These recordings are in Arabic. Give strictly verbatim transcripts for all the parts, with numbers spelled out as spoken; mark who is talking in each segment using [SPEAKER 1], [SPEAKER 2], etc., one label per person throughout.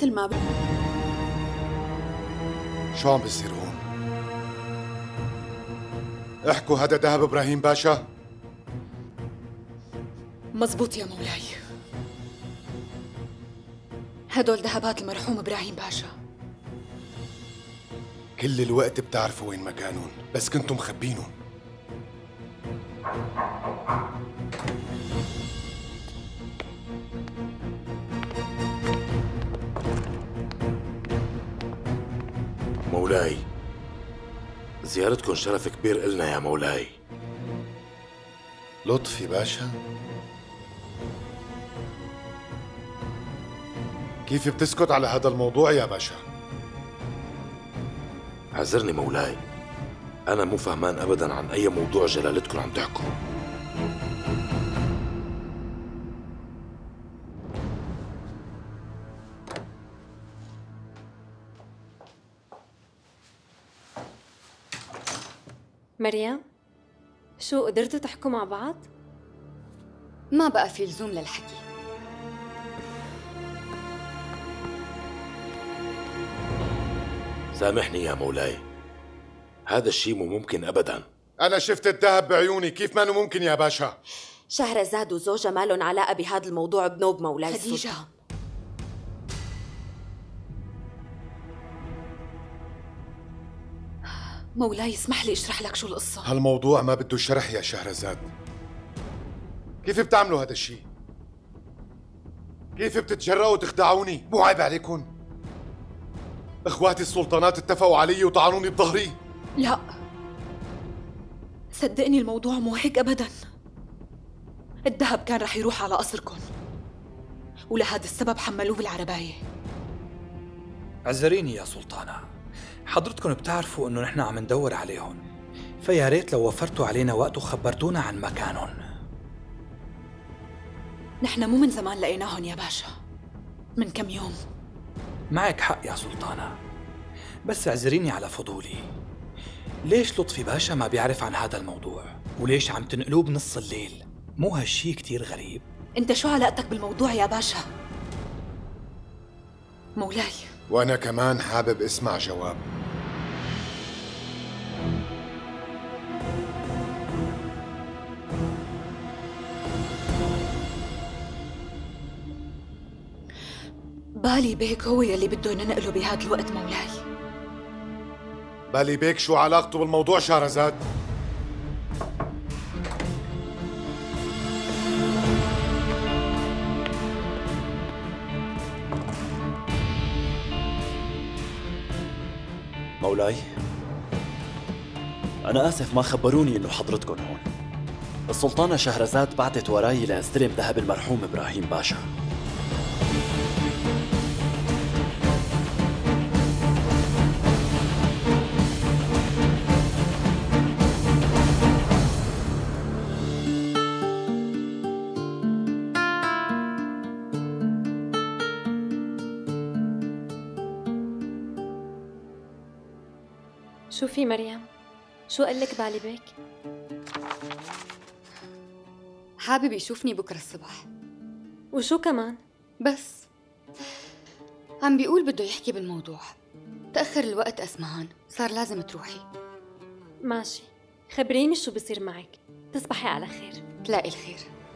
[SPEAKER 1] مثل ما ب...
[SPEAKER 2] شو عم بيصير هون؟ احكوا، هذا ذهب ابراهيم باشا؟
[SPEAKER 1] مزبوط يا مولاي، هدول ذهبات المرحوم ابراهيم باشا.
[SPEAKER 2] كل الوقت بتعرفوا وين مكانهم، بس كنتم مخبينهم.
[SPEAKER 3] مولاي، زيارتكم شرف كبير إلنا يا مولاي.
[SPEAKER 2] لطفي باشا؟ كيف بتسكت على هذا الموضوع يا باشا؟
[SPEAKER 3] اعذرني مولاي، أنا مو فهمان أبداً عن أي موضوع جلالتكم عم تحكوا.
[SPEAKER 4] مريم، شو قدرتوا تحكوا مع بعض؟
[SPEAKER 1] ما بقى في لزوم للحكي.
[SPEAKER 3] سامحني يا مولاي، هذا الشيء مو ممكن أبداً.
[SPEAKER 2] أنا شفت الذهب بعيوني، كيف ما إنه ممكن يا باشا؟
[SPEAKER 5] شهرزاد وزوجها ما لهم علاقة بهذا الموضوع بنوب مولاي
[SPEAKER 1] خديجة
[SPEAKER 5] السلطان.
[SPEAKER 1] مولاي اسمح لي اشرح لك شو القصة.
[SPEAKER 2] هالموضوع ما بده شرح يا شهرزاد. كيف بتعملوا هذا الشيء؟ كيف بتتجرأوا تخدعوني؟ مو عيب عليكم؟ اخواتي السلطانات اتفقوا علي وطعنوني بظهري.
[SPEAKER 1] لا صدقني الموضوع مو هيك ابدا. الذهب كان رح يروح على قصركم، ولهذا السبب حملوه بالعرباية.
[SPEAKER 6] اعذريني يا سلطانة، حضرتكم بتعرفوا انه نحن عم ندور عليهم، فيا ريت لو وفرتوا علينا وقت وخبرتونا عن مكانهم.
[SPEAKER 1] نحن مو من زمان لقيناهم يا باشا، من كم يوم.
[SPEAKER 6] معك حق يا سلطانة، بس اعذريني على فضولي، ليش لطفي باشا ما بيعرف عن هذا الموضوع؟ وليش عم تنقلوه بنص الليل؟ مو هالشي كتير غريب؟
[SPEAKER 1] انت شو علاقتك بالموضوع يا باشا؟ مولاي،
[SPEAKER 2] وأنا كمان حابب اسمع جواب.
[SPEAKER 1] بالي بيك هو يلي بده ننقله بهذا الوقت مولاي.
[SPEAKER 2] بالي بيك شو علاقته بالموضوع شهرزاد؟
[SPEAKER 7] مولاي، أنا آسف ما خبروني إنه حضرتكم هون. السلطانة شهرزاد بعتت وراي لأستلم ذهب المرحوم إبراهيم باشا.
[SPEAKER 4] شو في مريم؟ شو قال لك بالي بيك؟
[SPEAKER 1] حابب يشوفني بكرة الصبح.
[SPEAKER 4] وشو كمان؟
[SPEAKER 1] بس عم بيقول بده يحكي بالموضوع. تأخر الوقت أسمهان، صار لازم تروحي.
[SPEAKER 4] ماشي، خبريني شو بصير معك. تصبحي على خير.
[SPEAKER 1] تلاقي الخير.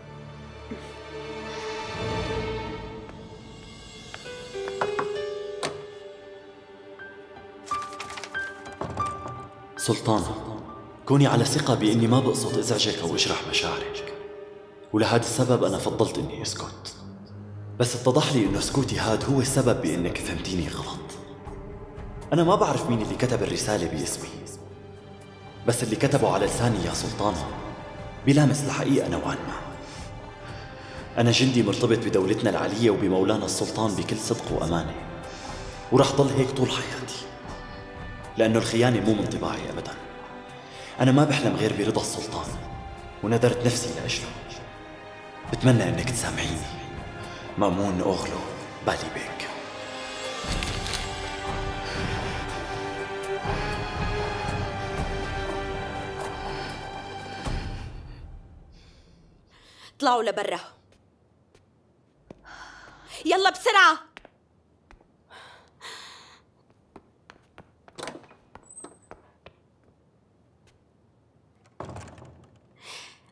[SPEAKER 7] سلطانة، كوني على ثقة بإني ما بقصد إزعجك أو أجرح مشاعرك، ولهذا السبب أنا فضلت إني أسكت. بس اتضح لي إنه سكوتي هاد هو السبب بإنك فهمتيني غلط. أنا ما بعرف مين اللي كتب الرسالة باسمي، بس اللي كتبه على لساني يا سلطانة بيلامس الحقيقة نوعا ما. أنا جندي مرتبط بدولتنا العلية وبمولانا السلطان بكل صدق وأمانة، ورح ضل هيك طول حياتي، لأنه الخيانة مو من طباعي أبدا. أنا ما بحلم غير برضا السلطان، ونذرت نفسي لأجله. بتمنى إنك تسامحيني. مأمون أوغلو، بالي بيك.
[SPEAKER 5] طلعوا لبرا، يلا بسرعة.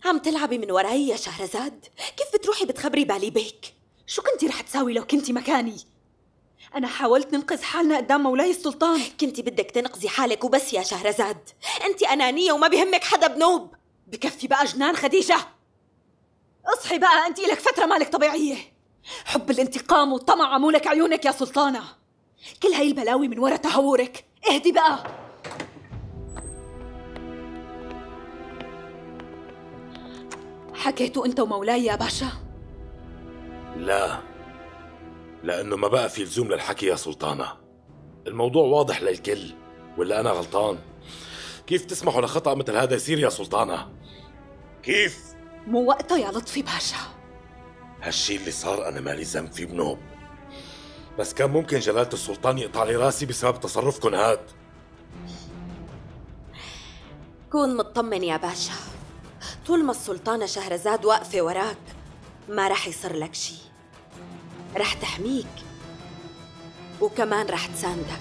[SPEAKER 5] عم تلعبي من وراي يا شهرزاد؟ كيف بتروحي بتخبري بالي بيك؟
[SPEAKER 1] شو كنتي رح تساوي لو كنتي مكاني؟ أنا حاولت ننقذ حالنا قدام مولاي السلطان.
[SPEAKER 5] كنتي بدك تنقذي حالك وبس يا شهرزاد. انت أنانية وما بهمك حدا بنوب.
[SPEAKER 1] بكفي بقى جنان خديجة، اصحي بقى، أنت إلك فترة مالك طبيعية. حب الانتقام والطمع عمولك عيونك يا سلطانة. كل هاي البلاوي من ورا تهورك. اهدي بقى. حكيتوا أنت ومولاي يا باشا؟
[SPEAKER 3] لا، لأنه ما بقى في لزوم للحكي يا سلطانة. الموضوع واضح للكل، ولا أنا غلطان؟ كيف تسمحوا لخطأ مثل هذا يصير يا سلطانة؟ كيف؟
[SPEAKER 1] مو وقته يا لطفي باشا.
[SPEAKER 3] هالشي اللي صار أنا مالي ذنب فيه بنوب، بس كان ممكن جلالة السلطان يقطع لي راسي بسبب تصرفكن هاد.
[SPEAKER 5] كون مطمن يا باشا، طول ما السلطانة شهرزاد واقفة وراك ما رح يصير لك شي. رح تحميك وكمان رح تساندك.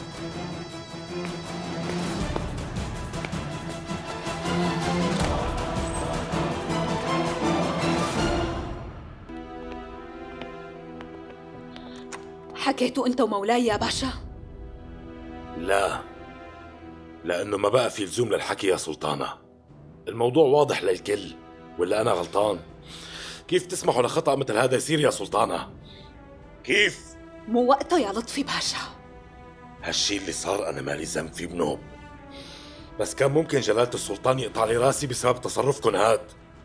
[SPEAKER 1] حكيتوا أنت ومولاي يا باشا؟
[SPEAKER 3] لا، لأنه ما بقى في لزوم للحكي يا سلطانة. الموضوع واضح للكل، ولا أنا غلطان؟ كيف تسمحوا لخطأ مثل هذا يصير يا سلطانة؟ كيف؟
[SPEAKER 1] مو وقته يا لطفي باشا.
[SPEAKER 3] هالشي اللي صار أنا مالي ذنب فيه بنوب، بس كان ممكن جلالة السلطان يقطع لي راسي بسبب تصرفكن هاد.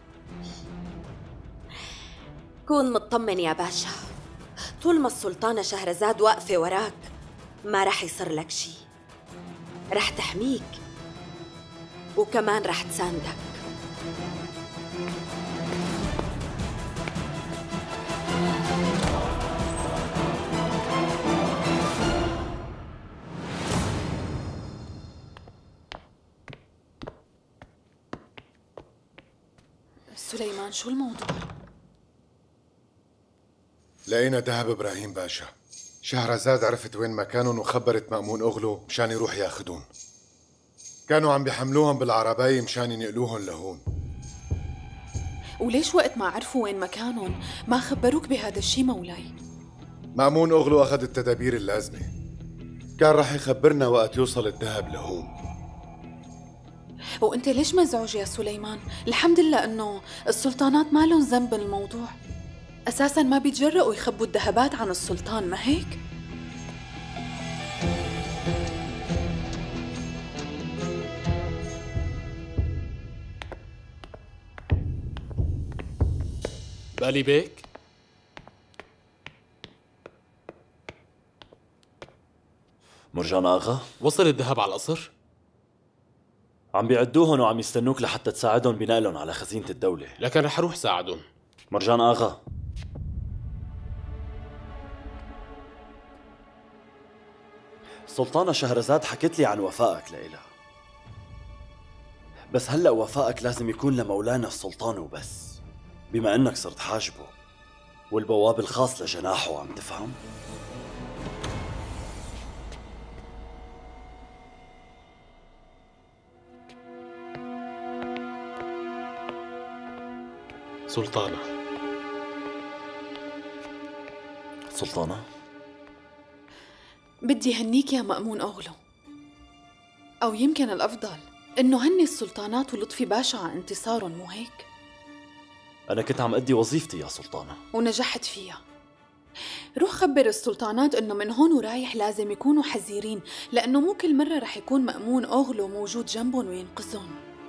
[SPEAKER 5] كون مطمن يا باشا، طول ما السلطانة شهرزاد واقفة وراك ما رح يصير لك شي. رح تحميك وكمان رح تساندك.
[SPEAKER 1] سليمان، شو الموضوع؟
[SPEAKER 2] لقينا ذهب ابراهيم باشا. شهرزاد عرفت وين مكانهم وخبرت مأمون أغلو مشان يروح ياخدون. كانوا عم بيحملوهم بالعرباية مشان ينقلوهم لهون.
[SPEAKER 8] وليش وقت ما عرفوا وين مكانهم ما خبروك بهذا الشي مولاي؟
[SPEAKER 2] مأمون أغلو أخذ التدابير اللازمة، كان رح يخبرنا وقت يوصل الذهب لهون.
[SPEAKER 8] وانت ليش مزعوج يا سليمان؟ الحمد لله انه السلطانات ما لهم ذنب بالموضوع، اساسا ما بيتجرؤوا يخبوا الذهبات عن السلطان، ما هيك؟
[SPEAKER 9] بالي بيك؟
[SPEAKER 7] مرجان آغا؟
[SPEAKER 9] وصل الذهب على القصر؟
[SPEAKER 7] عم بيعدوهن وعم يستنوك لحتى تساعدهم بنقلهم على خزينة الدولة.
[SPEAKER 9] لكن رح اروح ساعدهم.
[SPEAKER 7] مرجان آغا، سلطانة شهرزاد حكت لي عن وفائك لإلها، بس هلأ وفائك لازم يكون لمولانا السلطان وبس، بما انك صرت حاجبه والبواب الخاص لجناحه. عم تفهم؟
[SPEAKER 9] سلطانة.
[SPEAKER 7] سلطانة،
[SPEAKER 8] بدي هنيك يا مأمون أغلو، أو يمكن الأفضل إنه هني السلطانات ولطفي باشا عن انتصارهم، مو هيك؟
[SPEAKER 7] أنا كنت عم أدي وظيفتي يا سلطانة
[SPEAKER 8] ونجحت فيها. روح خبر السلطانات إنه من هون ورايح لازم يكونوا حذرين، لأنه مو كل مرة رح يكون مأمون أغلو موجود جنبهم وينقذهم.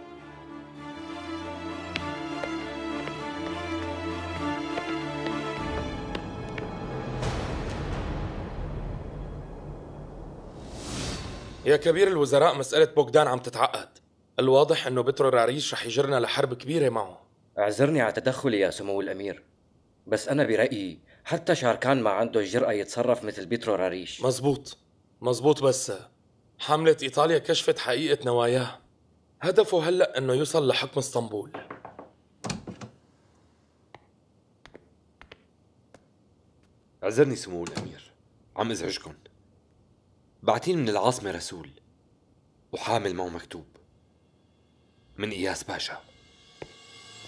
[SPEAKER 3] يا كبير الوزراء، مسألة بوغدان عم تتعقد. الواضح انه بترو راريش رح يجرنا لحرب كبيرة معه.
[SPEAKER 10] اعذرني على تدخلي يا سمو الأمير، بس أنا برأيي حتى شاركان ما عنده الجرأة يتصرف مثل بيترو راريش.
[SPEAKER 3] مزبوط مزبوط، بس حملة إيطاليا كشفت حقيقة نواياه. هدفه هلأ انه يوصل لحكم اسطنبول.
[SPEAKER 11] اعذرني سمو الأمير، عم ازعجكم. بعتين من العاصمة رسول وحامل معه مكتوب من إياس باشا.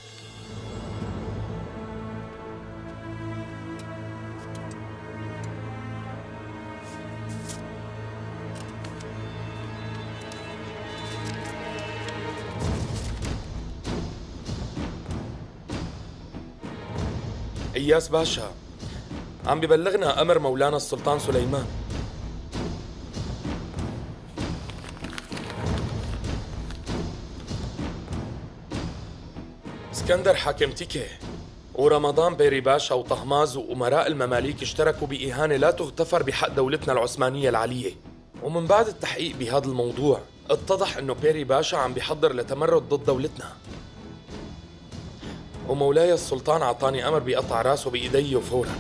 [SPEAKER 12] إياس باشا، عم ببلغنا أمر مولانا السلطان سليمان. اسكندر حاكم تيكي ورمضان بيري باشا وطهماز وأمراء المماليك اشتركوا بإهانة لا تغتفر بحق دولتنا العثمانية العلية. ومن بعد التحقيق بهذا الموضوع اتضح انه بيري باشا عم بيحضر لتمرد ضد دولتنا، ومولاي السلطان عطاني امر بقطع راسه بايدي فورا.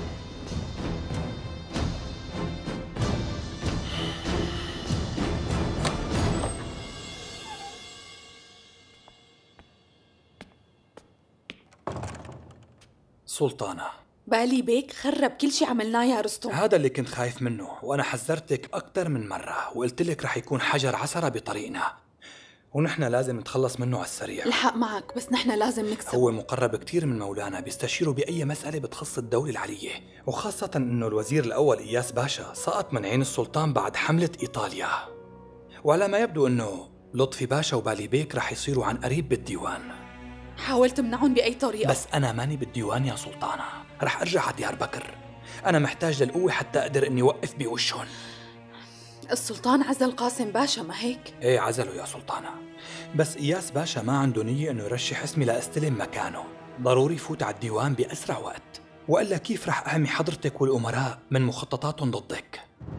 [SPEAKER 6] سلطانة،
[SPEAKER 8] بالي بيك خرب كل شي عملناه يا رستم.
[SPEAKER 6] هذا اللي كنت خايف منه، وأنا حذرتك أكثر من مرة وقلت لك رح يكون حجر عثرة بطريقنا، ونحن لازم نتخلص منه على السريع.
[SPEAKER 8] الحق معك، بس نحن لازم نكسب.
[SPEAKER 6] هو مقرب كتير من مولانا، بيستشيره بأي مسألة بتخص الدولة العلية، وخاصة إنه الوزير الأول إياس باشا سقط من عين السلطان بعد حملة إيطاليا، وعلى ما يبدو إنه لطفي باشا وبالي بيك رح يصيروا عن قريب بالديوان.
[SPEAKER 8] حاولت تمنعهم بأي طريقة،
[SPEAKER 6] بس أنا ماني بالديوان يا سلطانة، رح أرجع على ديار بكر. أنا محتاج للقوة حتى أقدر إني وقف بوشهم.
[SPEAKER 8] السلطان عزل قاسم باشا، ما هيك؟
[SPEAKER 6] إيه عزله يا سلطانة، بس إياس باشا ما عنده نية إنه يرشح اسمي لأستلم مكانه. ضروري فوت على الديوان بأسرع وقت، وإلا كيف رح أحمي حضرتك والأمراء من مخططاتهم ضدك؟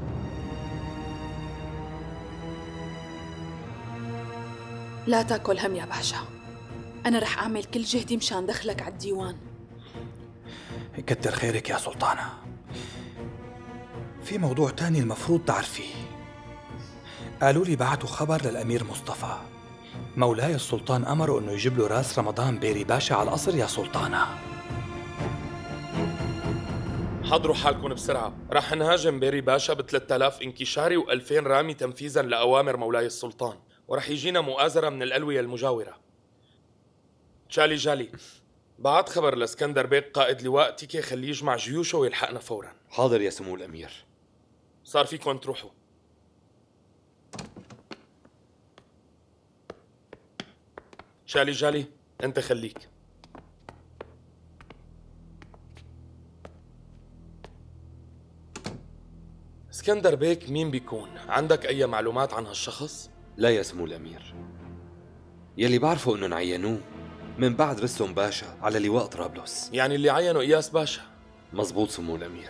[SPEAKER 8] لا تاكل هم يا باشا، أنا رح أعمل كل جهدي مشان دخلك على الديوان.
[SPEAKER 6] كتر خيرك يا سلطانة. في موضوع تاني المفروض تعرفيه. قالوا لي بعتوا خبر للأمير مصطفى، مولاي السلطان أمره إنه يجيب له راس رمضان بيري باشا على القصر يا سلطانة.
[SPEAKER 12] حضروا حالكم بسرعة، رح نهاجم بيري باشا ب ثلاثة آلاف انكشاري وألفين رامي تنفيذا لأوامر مولاي السلطان، ورح يجينا مؤازرة من الألوية المجاورة. جالي جالي، بعت خبر لاسكندر بيك قائد لواء تيكي خليه يجمع جيوشه ويلحقنا فورا.
[SPEAKER 11] حاضر يا سمو الأمير.
[SPEAKER 12] صار فيكم تروحوا. جالي جالي، انت خليك. اسكندر بيك مين بيكون؟ عندك أي معلومات عن هالشخص؟
[SPEAKER 11] لا يا سمو الأمير، يلي بعرفه إنه عينوه من بعد رستم باشا على لواء طرابلس.
[SPEAKER 12] يعني اللي عينه إياس باشا؟
[SPEAKER 11] مزبوط سمو الأمير.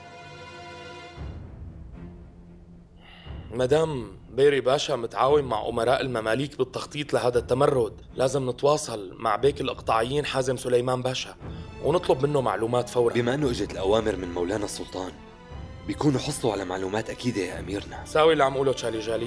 [SPEAKER 12] مدام بيري باشا متعاون مع أمراء المماليك بالتخطيط لهذا التمرد، لازم نتواصل مع بيك الإقطاعيين حازم سليمان باشا ونطلب منه معلومات فورا.
[SPEAKER 11] بما أنه إجت الأوامر من مولانا السلطان، بيكونوا حصلوا على معلومات أكيدة يا أميرنا.
[SPEAKER 12] ساوي اللي عم قوله تشالي جالي.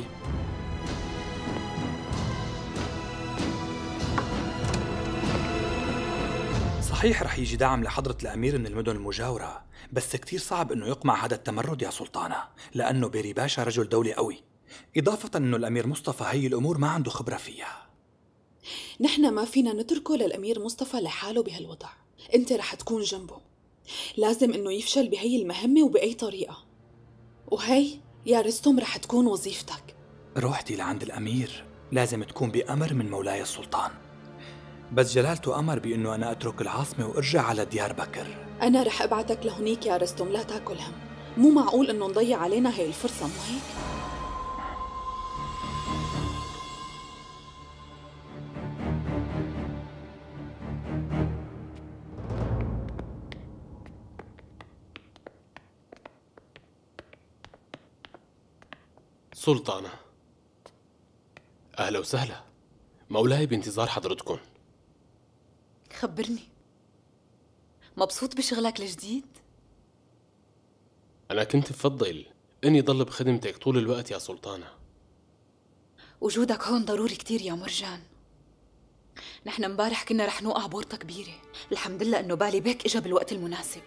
[SPEAKER 6] صحيح رح يجي دعم لحضرة الأمير من المدن المجاورة، بس كتير صعب إنه يقمع هذا التمرد يا سلطانة، لأنه بيري باشا رجل دولي قوي، إضافة إنه الأمير مصطفى هي الأمور ما عنده خبرة فيها.
[SPEAKER 8] نحن ما فينا نتركه للأمير مصطفى لحاله بهالوضع، أنت رح تكون جنبه، لازم إنه يفشل بهي المهمة وبأي طريقة، وهي يا رستم رح تكون وظيفتك.
[SPEAKER 6] روحتي لعند الأمير لازم تكون بأمر من مولاي السلطان، بس جلالته أمر بأنه أنا أترك العاصمة وأرجع على ديار بكر.
[SPEAKER 8] أنا رح أبعتك لهنيك يا رستم، لا تاكل هم، مو معقول إنه نضيع علينا هاي الفرصة، مو هيك؟
[SPEAKER 9] سلطانة، أهلا وسهلا، مولاي بانتظار حضرتكم.
[SPEAKER 1] خبرني، مبسوط بشغلك الجديد؟
[SPEAKER 9] أنا كنت بفضل إني ضل بخدمتك طول الوقت يا سلطانة.
[SPEAKER 1] وجودك هون ضروري كتير يا مرجان. نحن امبارح كنا رح نوقع بورطة كبيرة، الحمد لله إنه بالي بيك إجا بالوقت المناسب.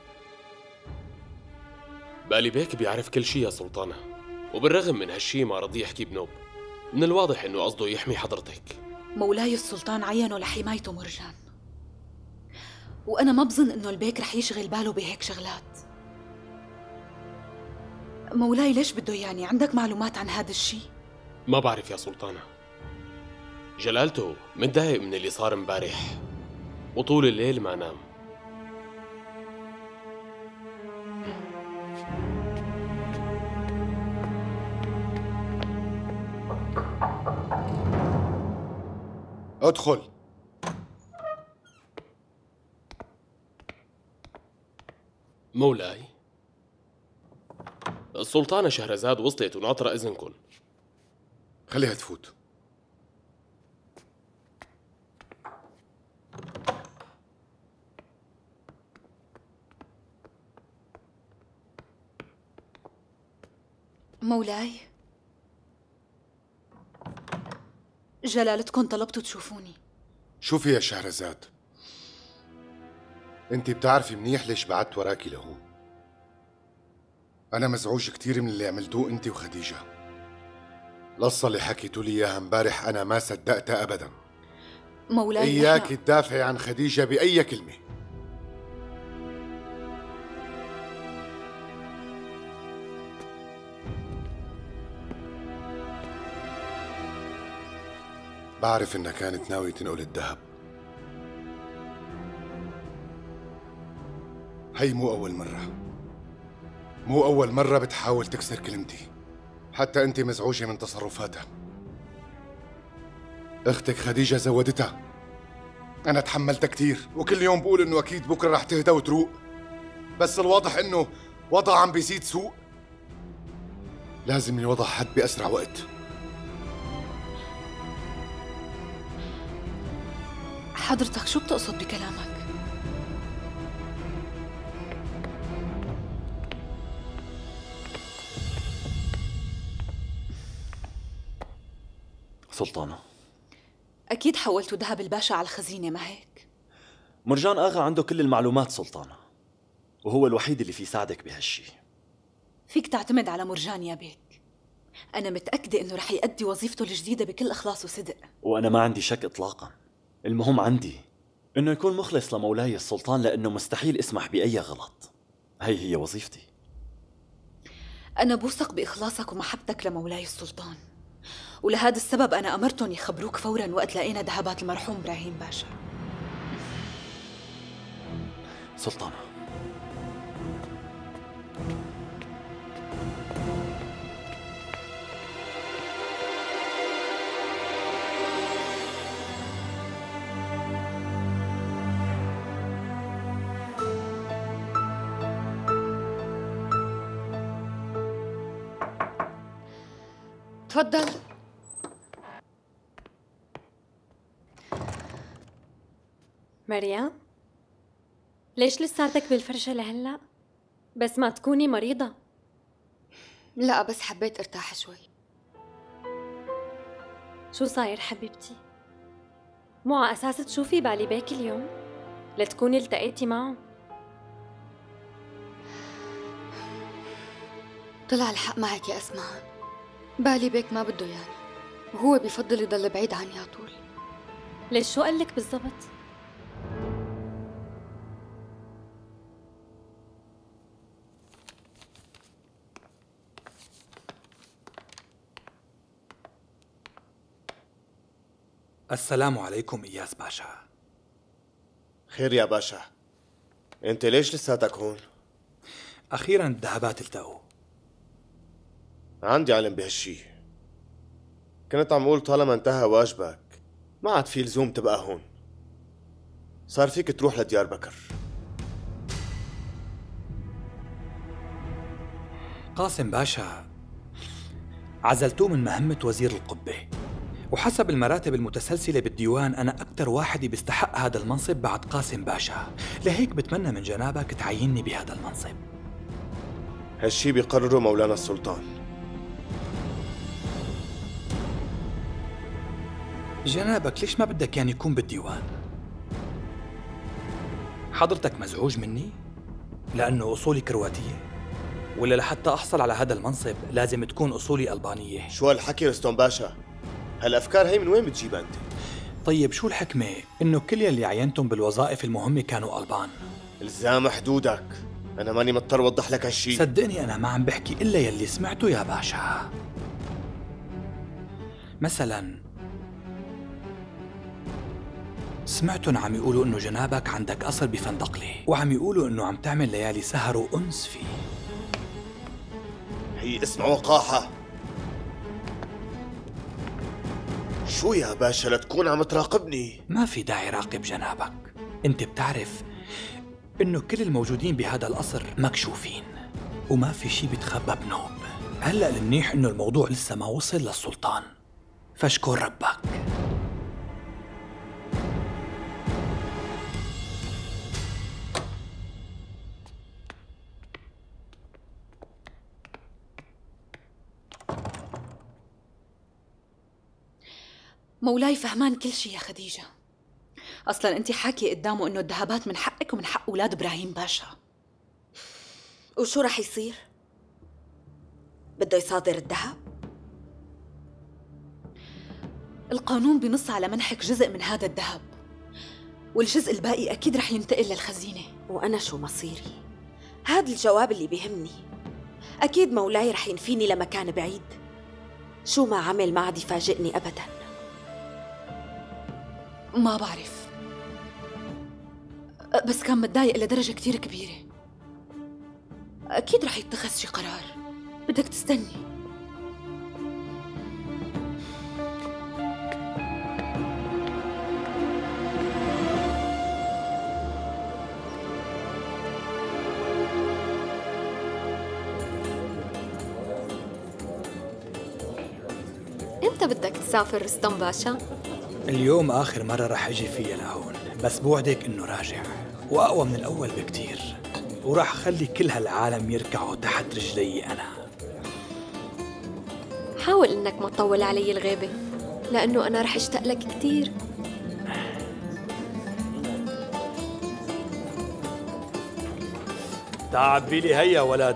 [SPEAKER 9] بالي بيك بيعرف كل شي يا سلطانة، وبالرغم من هالشي ما رضي يحكي بنوب. من الواضح إنه قصده يحمي حضرتك.
[SPEAKER 1] مولاي السلطان عينه لحمايته مرجان، وأنا ما بظن إنه البيك رح يشغل باله بهيك شغلات. مولاي ليش بده يعني؟ عندك معلومات عن هذا الشي؟
[SPEAKER 9] ما بعرف يا سلطانة، جلالته متضايق من اللي صار امبارح وطول الليل ما نام.
[SPEAKER 2] ادخل.
[SPEAKER 9] مولاي، السلطانة شهرزاد وصلت وناطرة إذنكم.
[SPEAKER 2] خليها تفوت.
[SPEAKER 1] مولاي، جلالتكم طلبتوا تشوفوني.
[SPEAKER 2] شوفي يا شهرزاد، انت بتعرفي منيح ليش بعدت وراكي لهون. انا مزعوج كتير من اللي عملتوه انت وخديجة. القصة اللي حكيتوا لي اياها امبارح انا ما صدقتها ابدا.
[SPEAKER 1] مولاي،
[SPEAKER 2] اياك
[SPEAKER 1] نحن...
[SPEAKER 2] تدافعي عن خديجة بأي كلمة. بعرف انها كانت ناوية تنقل الذهب. هي مو أول مرة، مو أول مرة بتحاول تكسر كلمتي. حتى أنت مزعوجة من تصرفاتها. أختك خديجة زودتها. أنا تحملتها كتير، وكل يوم بقول إنه أكيد بكرة رح تهدى وتروق، بس الواضح إنه وضع عم بيزيد سوء. لازم يوضع حد بأسرع وقت.
[SPEAKER 1] حضرتك شو بتقصد بكلامك؟
[SPEAKER 7] سلطانة،
[SPEAKER 1] أكيد حولتوا ذهب الباشا على الخزينة، ما هيك؟
[SPEAKER 7] مرجان آغا عنده كل المعلومات سلطانة، وهو الوحيد اللي في يساعدك بهالشي.
[SPEAKER 1] فيك تعتمد على مرجان يا بيك. أنا متأكدة إنه رح يؤدي وظيفته الجديدة بكل إخلاص وصدق.
[SPEAKER 7] وأنا ما عندي شك إطلاقاً. المهم عندي إنه يكون مخلص لمولاي السلطان، لأنه مستحيل اسمح بأي غلط. هي هي وظيفتي.
[SPEAKER 1] أنا بوثق بإخلاصك ومحبتك لمولاي السلطان، ولهذا السبب أنا أمرتهم يخبروك فوراً وقت لقينا ذهبات المرحوم إبراهيم باشا.
[SPEAKER 7] سلطانة،
[SPEAKER 13] تفضل.
[SPEAKER 4] مريم، ليش لساتك بالفرشة لهلا؟ بس ما تكوني مريضة.
[SPEAKER 13] لا، بس حبيت ارتاح شوي.
[SPEAKER 4] شو صاير حبيبتي؟ مو على أساس تشوفي بالي بيك اليوم؟ لتكوني التقيتي معه؟
[SPEAKER 13] طلع الحق معك يا أسماء، بالي بيك ما بده يعني، وهو بفضل يضل بعيد عني على طول.
[SPEAKER 4] ليش شو قال لك بالضبط؟
[SPEAKER 6] السلام عليكم إياس باشا.
[SPEAKER 14] خير يا باشا، انت ليش لساتك هون؟
[SPEAKER 6] أخيراً الذهبات التقوا.
[SPEAKER 14] عندي علم بهالشي. كنت عم اقول طالما انتهى واجبك ما عاد في لزوم تبقى هون. صار فيك تروح لديار بكر.
[SPEAKER 6] قاسم باشا عزلتوه من مهمة وزير القبة، وحسب المراتب المتسلسلة بالديوان أنا أكثر واحد بيستحق هذا المنصب بعد قاسم باشا، لهيك بتمنى من جنابك تعيني بهذا المنصب.
[SPEAKER 14] هالشي بيقرره مولانا السلطان.
[SPEAKER 6] جنابك ليش ما بدك يعني يكون بالديوان؟ حضرتك مزعوج مني؟ لأنه أصولي كرواتية؟ ولا لحتى أحصل على هذا المنصب لازم تكون أصولي ألبانية؟
[SPEAKER 14] شو هالحكي رستم باشا؟ هالأفكار هي من وين بتجيبها أنت؟
[SPEAKER 6] طيب شو الحكمة إنه كل يلي عينتم بالوظائف المهمة كانوا ألبان؟
[SPEAKER 14] الزام حدودك، أنا ماني مضطر أوضح لك هالشي.
[SPEAKER 6] صدقني أنا ما عم بحكي إلا يلي سمعته يا باشا. مثلاً سمعتن عم يقولوا إنه جنابك عندك قصر بفندقلة، وعم يقولوا إنه عم تعمل ليالي سهر وأنس فيه.
[SPEAKER 14] هي اسمها وقاحة. شو يا باشا لتكون عم تراقبني؟
[SPEAKER 6] ما في داعي راقب جنابك. انت بتعرف انه كل الموجودين بهذا القصر مكشوفين وما في شي بيتخبى بنوب. هلأ المنيح انه الموضوع لسه ما وصل للسلطان، فاشكر ربك.
[SPEAKER 1] مولاي فهمان كل شي يا خديجة. أصلاً أنت حاكي قدامه إنه الذهبات من حقك ومن حق أولاد إبراهيم باشا.
[SPEAKER 5] وشو رح يصير؟ بده يصادر الذهب؟
[SPEAKER 1] القانون بنص على منحك جزء من هذا الذهب، والجزء الباقي أكيد رح ينتقل للخزينة.
[SPEAKER 5] وأنا شو مصيري؟ هذا الجواب اللي بيهمني. أكيد مولاي رح ينفيني لمكان بعيد. شو ما عمل ما عاد يفاجئني أبداً.
[SPEAKER 1] ما بعرف، بس كان متضايق لدرجة كتير كبيرة. أكيد رح يتخذ شي قرار، بدك تستني.
[SPEAKER 4] امتى بدك تسافر رستم باشا؟
[SPEAKER 6] اليوم آخر مرة رح أجي فيها لهون، بس بوعدك إنه راجع وأقوى من الأول بكتير، وراح خلي كل هالعالم يركعوا تحت رجلي أنا.
[SPEAKER 4] حاول إنك ما تطول علي الغيبة، لأنه أنا رح أشتاق لك كتير.
[SPEAKER 6] تعال عبيلي هيا ولد.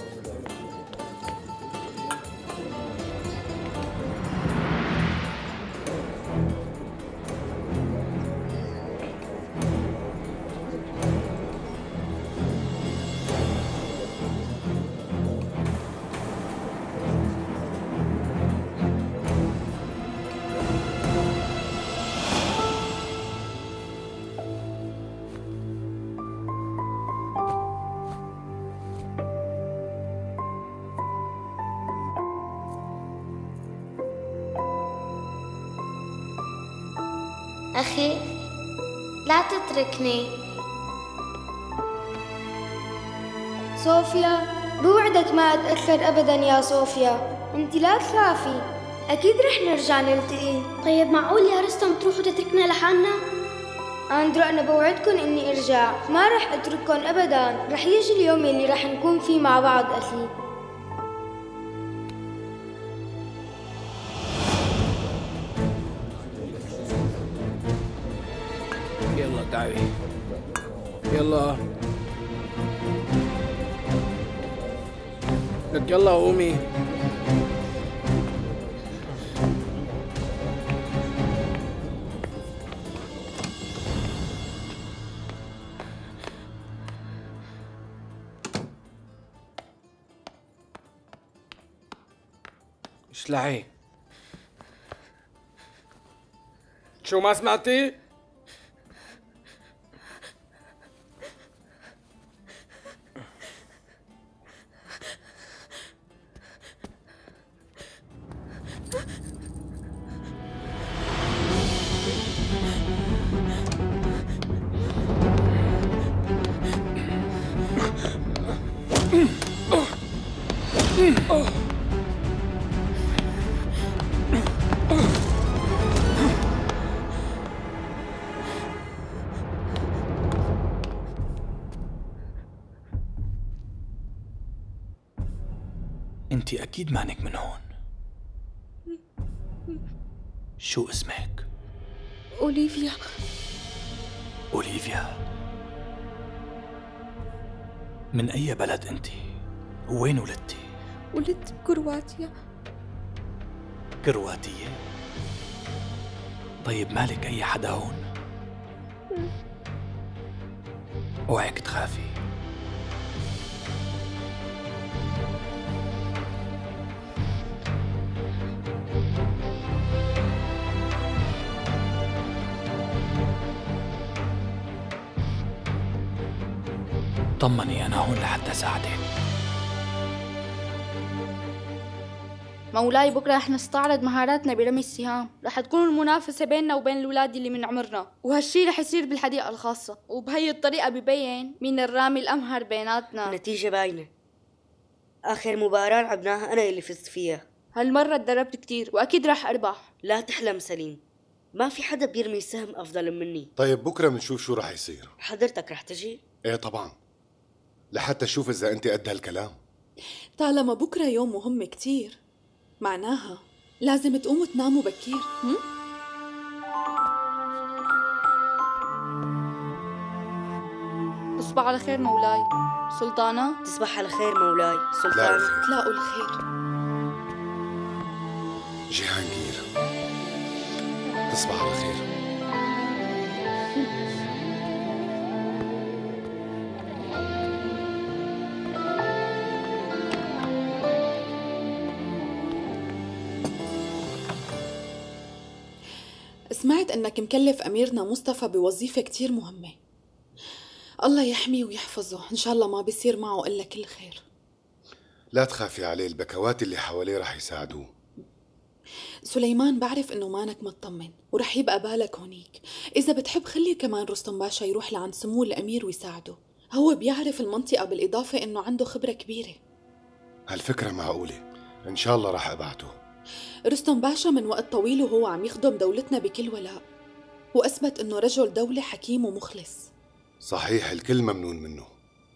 [SPEAKER 15] أخي لا تتركني.
[SPEAKER 16] صوفيا بوعدك ما أتأخر أبدا يا صوفيا، أنت لا تخافي، أكيد رح نرجع نلتقي.
[SPEAKER 15] طيب معقول يا رستم تروحوا تتركنا لحالنا؟
[SPEAKER 16] أندرو أنا بوعدكن إني أرجع، ما رح أترككن أبدا، رح يجي اليوم اللي رح نكون فيه مع بعض أخي.
[SPEAKER 17] يلا تعالي، يلا لك، يلا قومي. اشلعي. شو ما سمعتي؟
[SPEAKER 6] انت اكيد مانك من هون. شو اسمك؟
[SPEAKER 13] أوليفيا.
[SPEAKER 6] أوليفيا؟ من أي بلد أنت؟ وين ولدتي؟
[SPEAKER 13] ولدت بكرواتيا.
[SPEAKER 6] كرواتية؟ طيب مالك أي حدا هون؟ اوعك تخافي. طمني، أنا هون لحتى أساعدك.
[SPEAKER 16] مولاي بكره رح نستعرض مهاراتنا برمي السهام، رح تكون المنافسة بيننا وبين الأولاد اللي من عمرنا، وهالشي رح يصير بالحديقة الخاصة، وبهي الطريقة ببين مين الرامي الأمهر بيناتنا.
[SPEAKER 18] النتيجة باينة، آخر مباراة لعبناها أنا اللي فزت فيها.
[SPEAKER 16] هالمرة تدربت كتير وأكيد رح أربح.
[SPEAKER 18] لا تحلم سليم، ما في حدا بيرمي سهم أفضل مني.
[SPEAKER 2] طيب بكرة بنشوف شو رح يصير.
[SPEAKER 18] حضرتك رح تجي؟
[SPEAKER 2] ايه طبعا، لحتى اشوف اذا انت قد هالكلام.
[SPEAKER 8] طالما بكرة يوم مهم كتير، معناها لازم تقوموا تناموا بكير. هم؟
[SPEAKER 16] تصبح على خير مولاي. سلطانة؟
[SPEAKER 18] تصبح على خير مولاي. سلطانة؟
[SPEAKER 8] تلاقوا الخير.
[SPEAKER 2] جهانجير، تصبح على خير.
[SPEAKER 8] سمعت انك مكلف اميرنا مصطفى بوظيفة كتير مهمة. الله يحميه ويحفظه، ان شاء الله ما بيصير معه الا كل خير.
[SPEAKER 2] لا تخافي عليه، البكوات اللي حواليه رح يساعدوه.
[SPEAKER 8] سليمان بعرف انه مانك مطمن ورح يبقى بالك هونيك. اذا بتحب خلي كمان رستم باشا يروح لعند سمو الامير ويساعده، هو بيعرف المنطقة، بالاضافة انه عنده خبرة كبيرة.
[SPEAKER 2] هالفكرة معقولة، ان شاء الله رح ابعته.
[SPEAKER 8] رستم باشا من وقت طويل وهو عم يخدم دولتنا بكل ولاء، وأثبت إنه رجل دولة حكيم ومخلص.
[SPEAKER 2] صحيح، الكل ممنون منه.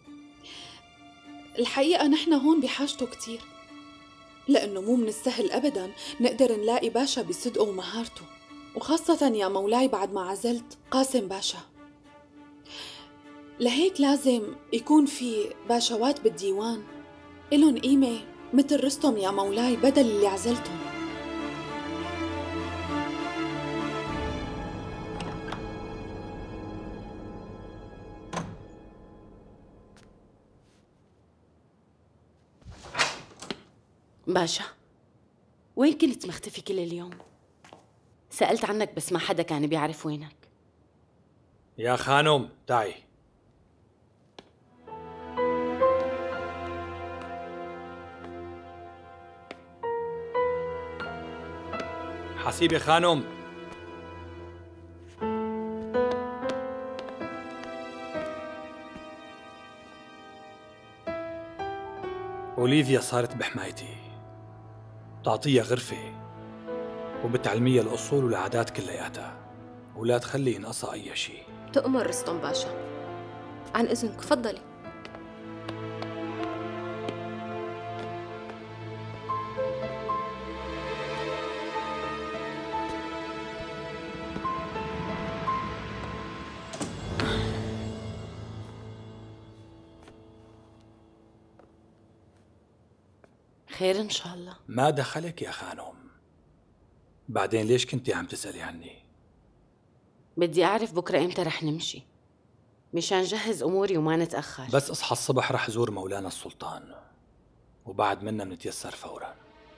[SPEAKER 8] الحقيقة نحن هون بحاجته كتير، لأنه مو من السهل أبداً نقدر نلاقي باشا بصدقه ومهارته، وخاصة يا مولاي بعد ما عزلت قاسم باشا. لهيك لازم يكون في باشوات بالديوان إلهم قيمة مثل رستم يا مولاي، بدل اللي عزلتهم.
[SPEAKER 5] باشا، وين كنت مختفي كل اليوم؟ سألت عنك بس ما حدا كان بيعرف وينك.
[SPEAKER 6] يا خانم تعي. حسيبي خانم. أوليفيا صارت بحمايتي، بتعطيها غرفة وبتعلميها الأصول والعادات كلياتها، ولا تخلي ينقصها أي شيء.
[SPEAKER 4] تؤمر رستم باشا. عن إذنك تفضلي.
[SPEAKER 5] خير إن شاء الله.
[SPEAKER 6] ما دخلك يا خانم؟ بعدين ليش كنتي عم تسألي عني؟
[SPEAKER 5] بدي أعرف بكرة إمتى رح نمشي، مشان جهز أموري وما نتأخر.
[SPEAKER 6] بس أصحى الصبح رح زور مولانا السلطان، وبعد منا منتيسر فورا.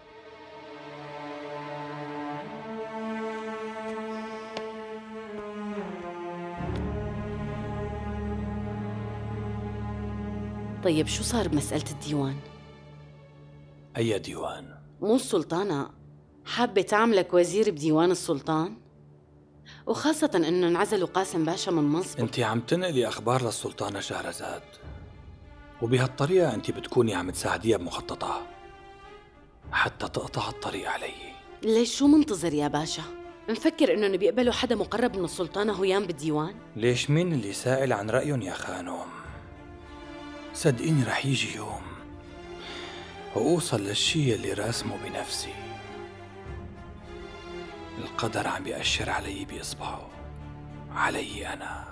[SPEAKER 5] طيب شو صار بمسألة الديوان؟
[SPEAKER 6] أي ديوان؟
[SPEAKER 5] مو السلطانة حابة تعملك وزير بديوان السلطان؟ وخاصة إنه انعزلوا قاسم باشا من منصبه.
[SPEAKER 6] أنت عم تنقلي أخبار للسلطانة شهرزاد، وبهالطريقة أنت بتكوني عم تساعديها بمخططها حتى تقطع الطريق علي.
[SPEAKER 5] ليش شو منتظر يا باشا؟ مفكر إنه بيقبلوا حدا مقرب من السلطانة هيام بالديوان؟
[SPEAKER 6] ليش مين اللي سائل عن رأيهم يا خانم؟ صدقيني رح يجي يوم وأوصل للشي اللي راسمه بنفسي. القدر عم بيأشر علي بإصبعه، علي أنا.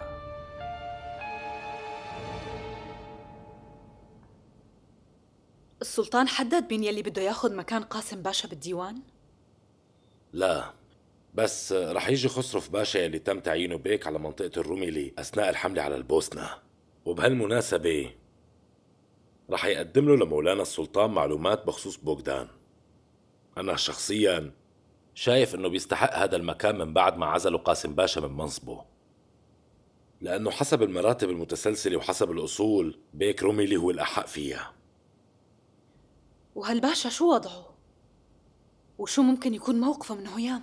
[SPEAKER 1] السلطان حدد مين يلي بده ياخذ مكان قاسم باشا بالديوان؟
[SPEAKER 3] لا، بس رح يجي خسرف باشا يلي تم تعيينه بيك على منطقة الروميلي أثناء الحملة على البوسنة، وبهالمناسبة رح يقدم له لمولانا السلطان معلومات بخصوص بوغدان. أنا شخصياً شايف إنه بيستحق هذا المكان من بعد ما عزلوا قاسم باشا من منصبه، لأنه حسب المراتب المتسلسلة وحسب الأصول بيك روميلي هو الأحق فيها.
[SPEAKER 1] وهالباشا شو وضعه؟ وشو ممكن يكون موقفه من هيام؟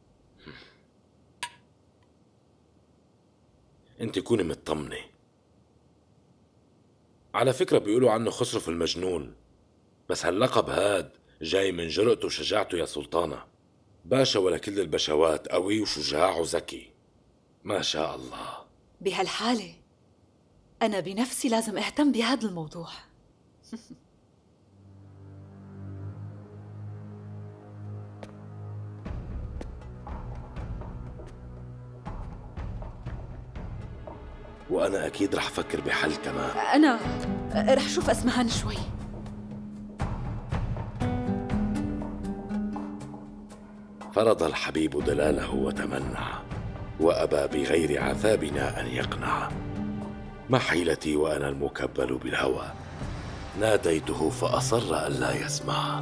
[SPEAKER 3] انت كوني مطمنة. على فكرة بيقولوا عنه خسرف المجنون، بس هاللقب هاد جاي من جرأته وشجاعته يا سلطانة. باشا ولا كل البشوات، قوي وشجاع وذكي ما شاء الله.
[SPEAKER 1] بهالحالة أنا بنفسي لازم أهتم بهذا الموضوع.
[SPEAKER 3] وأنا أكيد رح أفكر بحل كمان.
[SPEAKER 1] أنا رح شوف أسمهان شوي.
[SPEAKER 3] فرض الحبيب دلاله وتمنع، وأبى بغير عذابنا أن يقنع. ما حيلتي وأنا المكبل بالهوى، ناديته فأصر ألا يسمع.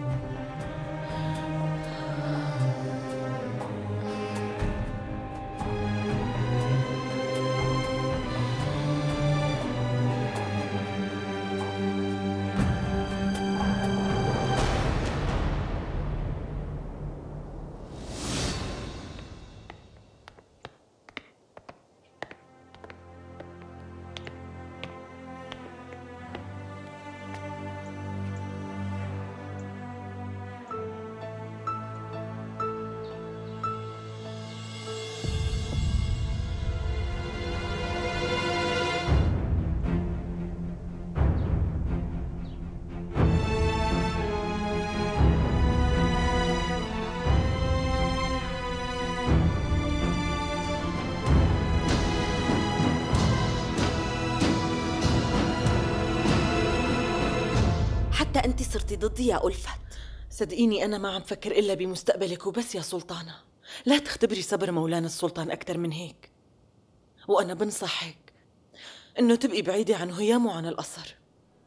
[SPEAKER 5] حتى أنت صرتي ضدي يا ألفت.
[SPEAKER 19] صدقيني أنا ما عم فكر إلا بمستقبلك وبس يا سلطانة. لا تختبري صبر مولانا السلطان أكثر من هيك، وأنا بنصحك إنه تبقي بعيدة عن هيام وعن القصر.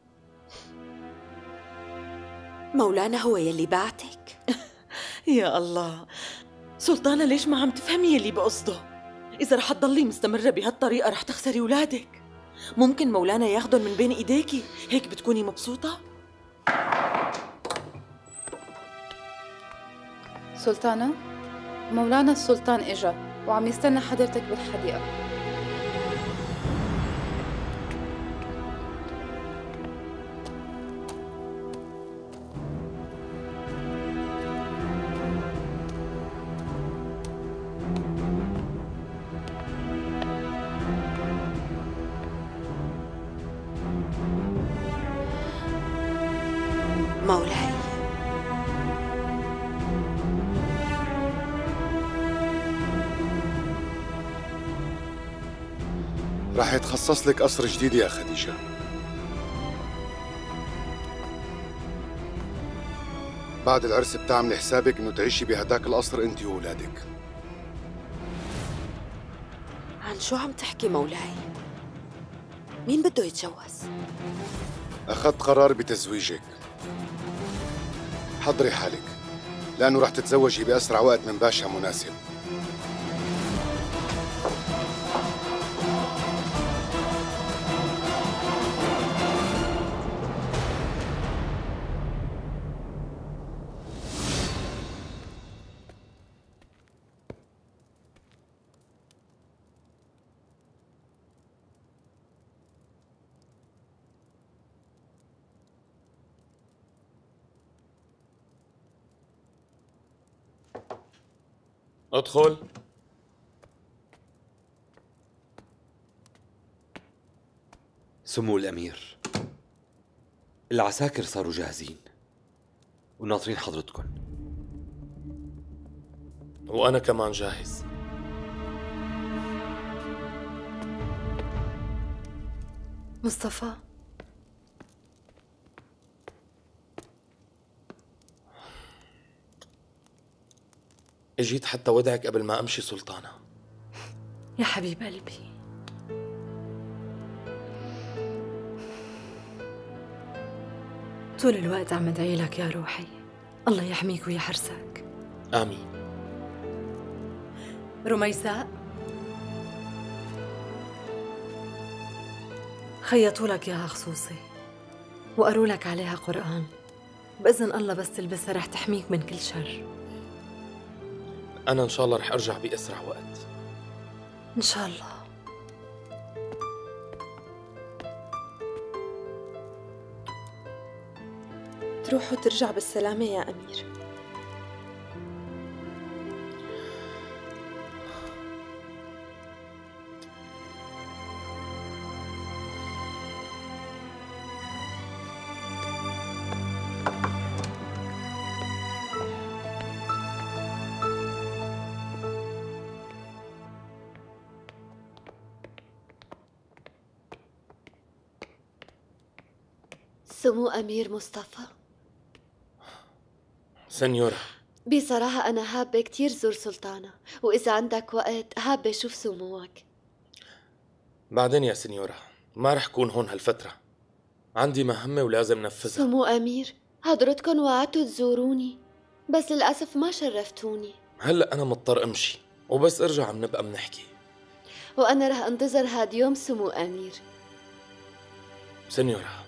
[SPEAKER 5] مولانا هو يلي بعتك؟
[SPEAKER 19] يا الله سلطانة، ليش ما عم تفهمي يلي بقصده؟ إذا رح تضلي مستمرة بهالطريقة رح تخسري ولادك. ممكن مولانا ياخدن من بين إيديكي، هيك بتكوني مبسوطة؟
[SPEAKER 8] سلطانة، مولانا السلطان إجا وعم يستنى حضرتك بالحديقة.
[SPEAKER 5] مولاي،
[SPEAKER 2] راح يتخصص لك قصر جديد يا خديجة. بعد العرس بتعملي حسابك انه تعيشي بهداك القصر انت وولادك.
[SPEAKER 5] عن شو عم تحكي مولاي؟ مين بده يتجوز؟
[SPEAKER 2] أخذت قرار بتزويجك. حضري حالك لأنه رح تتزوجي بأسرع وقت من باشا مناسب.
[SPEAKER 12] ادخل.
[SPEAKER 11] سمو الأمير، العساكر صاروا جاهزين وناطرين حضرتكم.
[SPEAKER 12] وأنا كمان جاهز.
[SPEAKER 4] مصطفى،
[SPEAKER 12] اجيت حتى ودعك قبل ما امشي سلطانة.
[SPEAKER 4] يا حبيب قلبي، طول الوقت عم ادعي لك يا روحي، الله يحميك ويحرسك.
[SPEAKER 12] آمين.
[SPEAKER 4] رميساء، خيطوا لك اياها خصوصي وقروا لك عليها قرآن، بإذن الله بس تلبسها رح تحميك من كل شر.
[SPEAKER 12] أنا إن شاء الله رح أرجع بأسرع وقت.
[SPEAKER 4] إن شاء الله.
[SPEAKER 8] تروح وترجع بالسلامة يا أمير.
[SPEAKER 4] سمو أمير مصطفى،
[SPEAKER 12] سنيورة،
[SPEAKER 4] بصراحة أنا حابة كتير زور سلطانة، وإذا عندك وقت حابة أشوف سموك.
[SPEAKER 12] بعدين يا سنيورة، ما رح كون هون هالفترة، عندي مهمة ولازم نفذها.
[SPEAKER 4] سمو أمير، حضرتكن وعدتوا تزوروني بس للأسف ما شرفتوني.
[SPEAKER 12] هلأ أنا مضطر أمشي، وبس أرجع منبقى منحكي.
[SPEAKER 4] وأنا رح أنتظر هاد يوم سمو أمير.
[SPEAKER 12] سنيورة،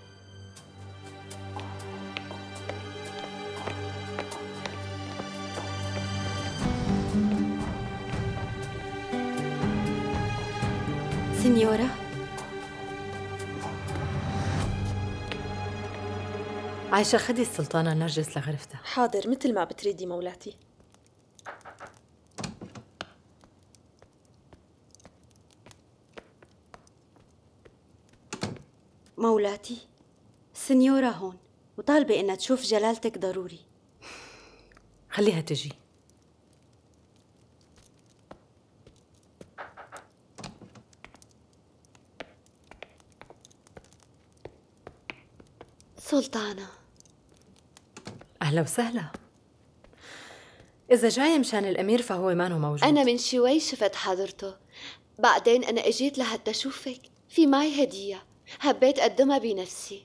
[SPEAKER 4] سنيورة، عايشة خدي السلطانة نرجس لغرفتها.
[SPEAKER 8] حاضر، مثل ما بتريدي مولاتي.
[SPEAKER 5] مولاتي، سنيورة هون وطالبة إنها تشوف جلالتك ضروري.
[SPEAKER 4] خليها تجي. سلطانة، أهلا وسهلا. إذا جاي مشان الأمير فهو مانو موجود. أنا من شوي شفت حضرته، بعدين أنا أجيت لحتى أشوفك. في معي هدية حبيت أقدمها بنفسي.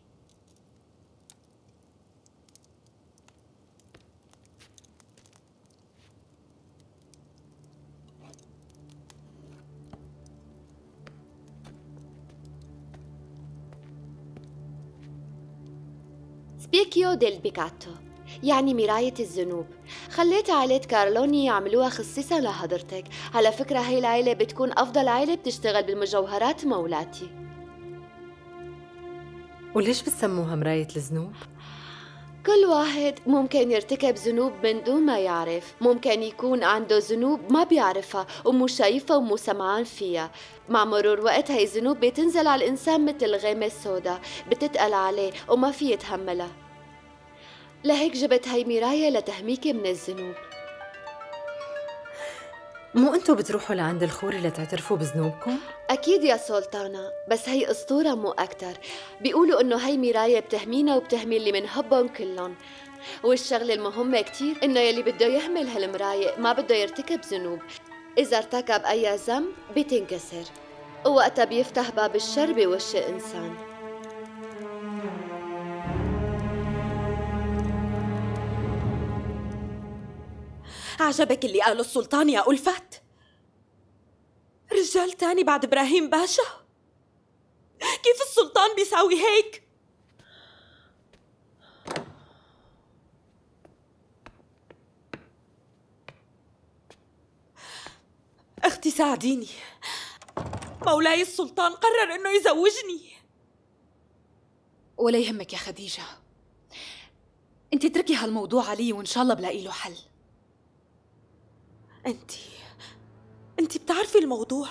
[SPEAKER 4] سبيكيو ديل بيكاتو، يعني مراية الذنوب. خليت عائلة كارلوني يعملوها خصيصا لحضرتك. على فكرة هي العائلة بتكون أفضل عائلة بتشتغل بالمجوهرات مولاتي. وليش بتسموها مراية الذنوب؟ كل واحد ممكن يرتكب ذنوب من دون ما يعرف. ممكن يكون عنده ذنوب ما بيعرفها ومو شايفها ومو سمعان فيها. مع مرور وقت هاي الذنوب بتنزل على الإنسان مثل الغيمة السوداء، بتتقل عليه وما في يتحملها. لهيك جبت هاي مراية لتحميكي من الذنوب. مو انتو بتروحوا لعند الخوري لتعترفوا بذنوبكم؟ أكيد يا سلطانة، بس هي أسطورة مو أكتر. بيقولوا إنه هاي مراية بتحمينا وبتحمي اللي منحبهم كلهم. والشغلة المهمة كتير إنه يلي بده يحمل هالمراية ما بده يرتكب ذنوب. إذا ارتكب أي ذنب بتنكسر، ووقتها بيفتح باب الشر بوش الإنسان.
[SPEAKER 8] عجبك اللي قاله السلطان يا ألفت؟ رجال تاني بعد إبراهيم باشا؟ كيف السلطان بيساوي هيك؟ أختي ساعديني، مولاي السلطان قرر إنه يزوجني.
[SPEAKER 1] ولا يهمك يا خديجة، انت اتركي هالموضوع علي وإن شاء الله بلاقي له حل.
[SPEAKER 8] انتي انتي بتعرفي الموضوع،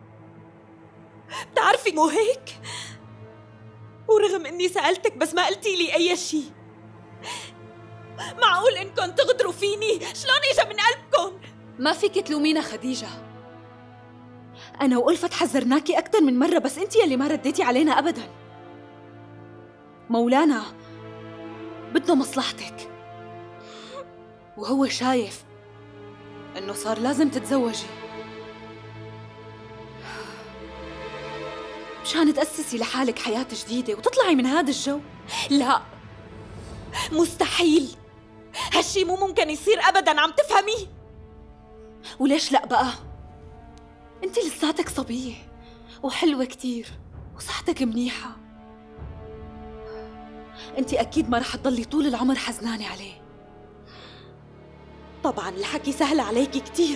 [SPEAKER 8] بتعرفي مو هيك؟ ورغم اني سألتك بس ما قلتي لي اي شيء. معقول انكم تغدروا فيني؟ شلون اجا من قلبكم؟
[SPEAKER 1] ما فيك تلومينا خديجة، انا وألفت حذرناكي اكثر من مرة بس انتي يلي ما رديتي علينا ابدا. مولانا بده مصلحتك، وهو شايف إنه صار لازم تتزوجي مشان تأسسي لحالك حياة جديدة وتطلعي من هذا الجو.
[SPEAKER 8] لا، مستحيل، هالشي مو ممكن يصير أبداً. عم تفهمي؟
[SPEAKER 1] وليش لا بقى؟ انت لساتك صبية وحلوة كتير وصحتك منيحة. انت اكيد ما رح تضلي طول العمر حزنانة عليه.
[SPEAKER 5] طبعا الحكي سهل عليكي كتير.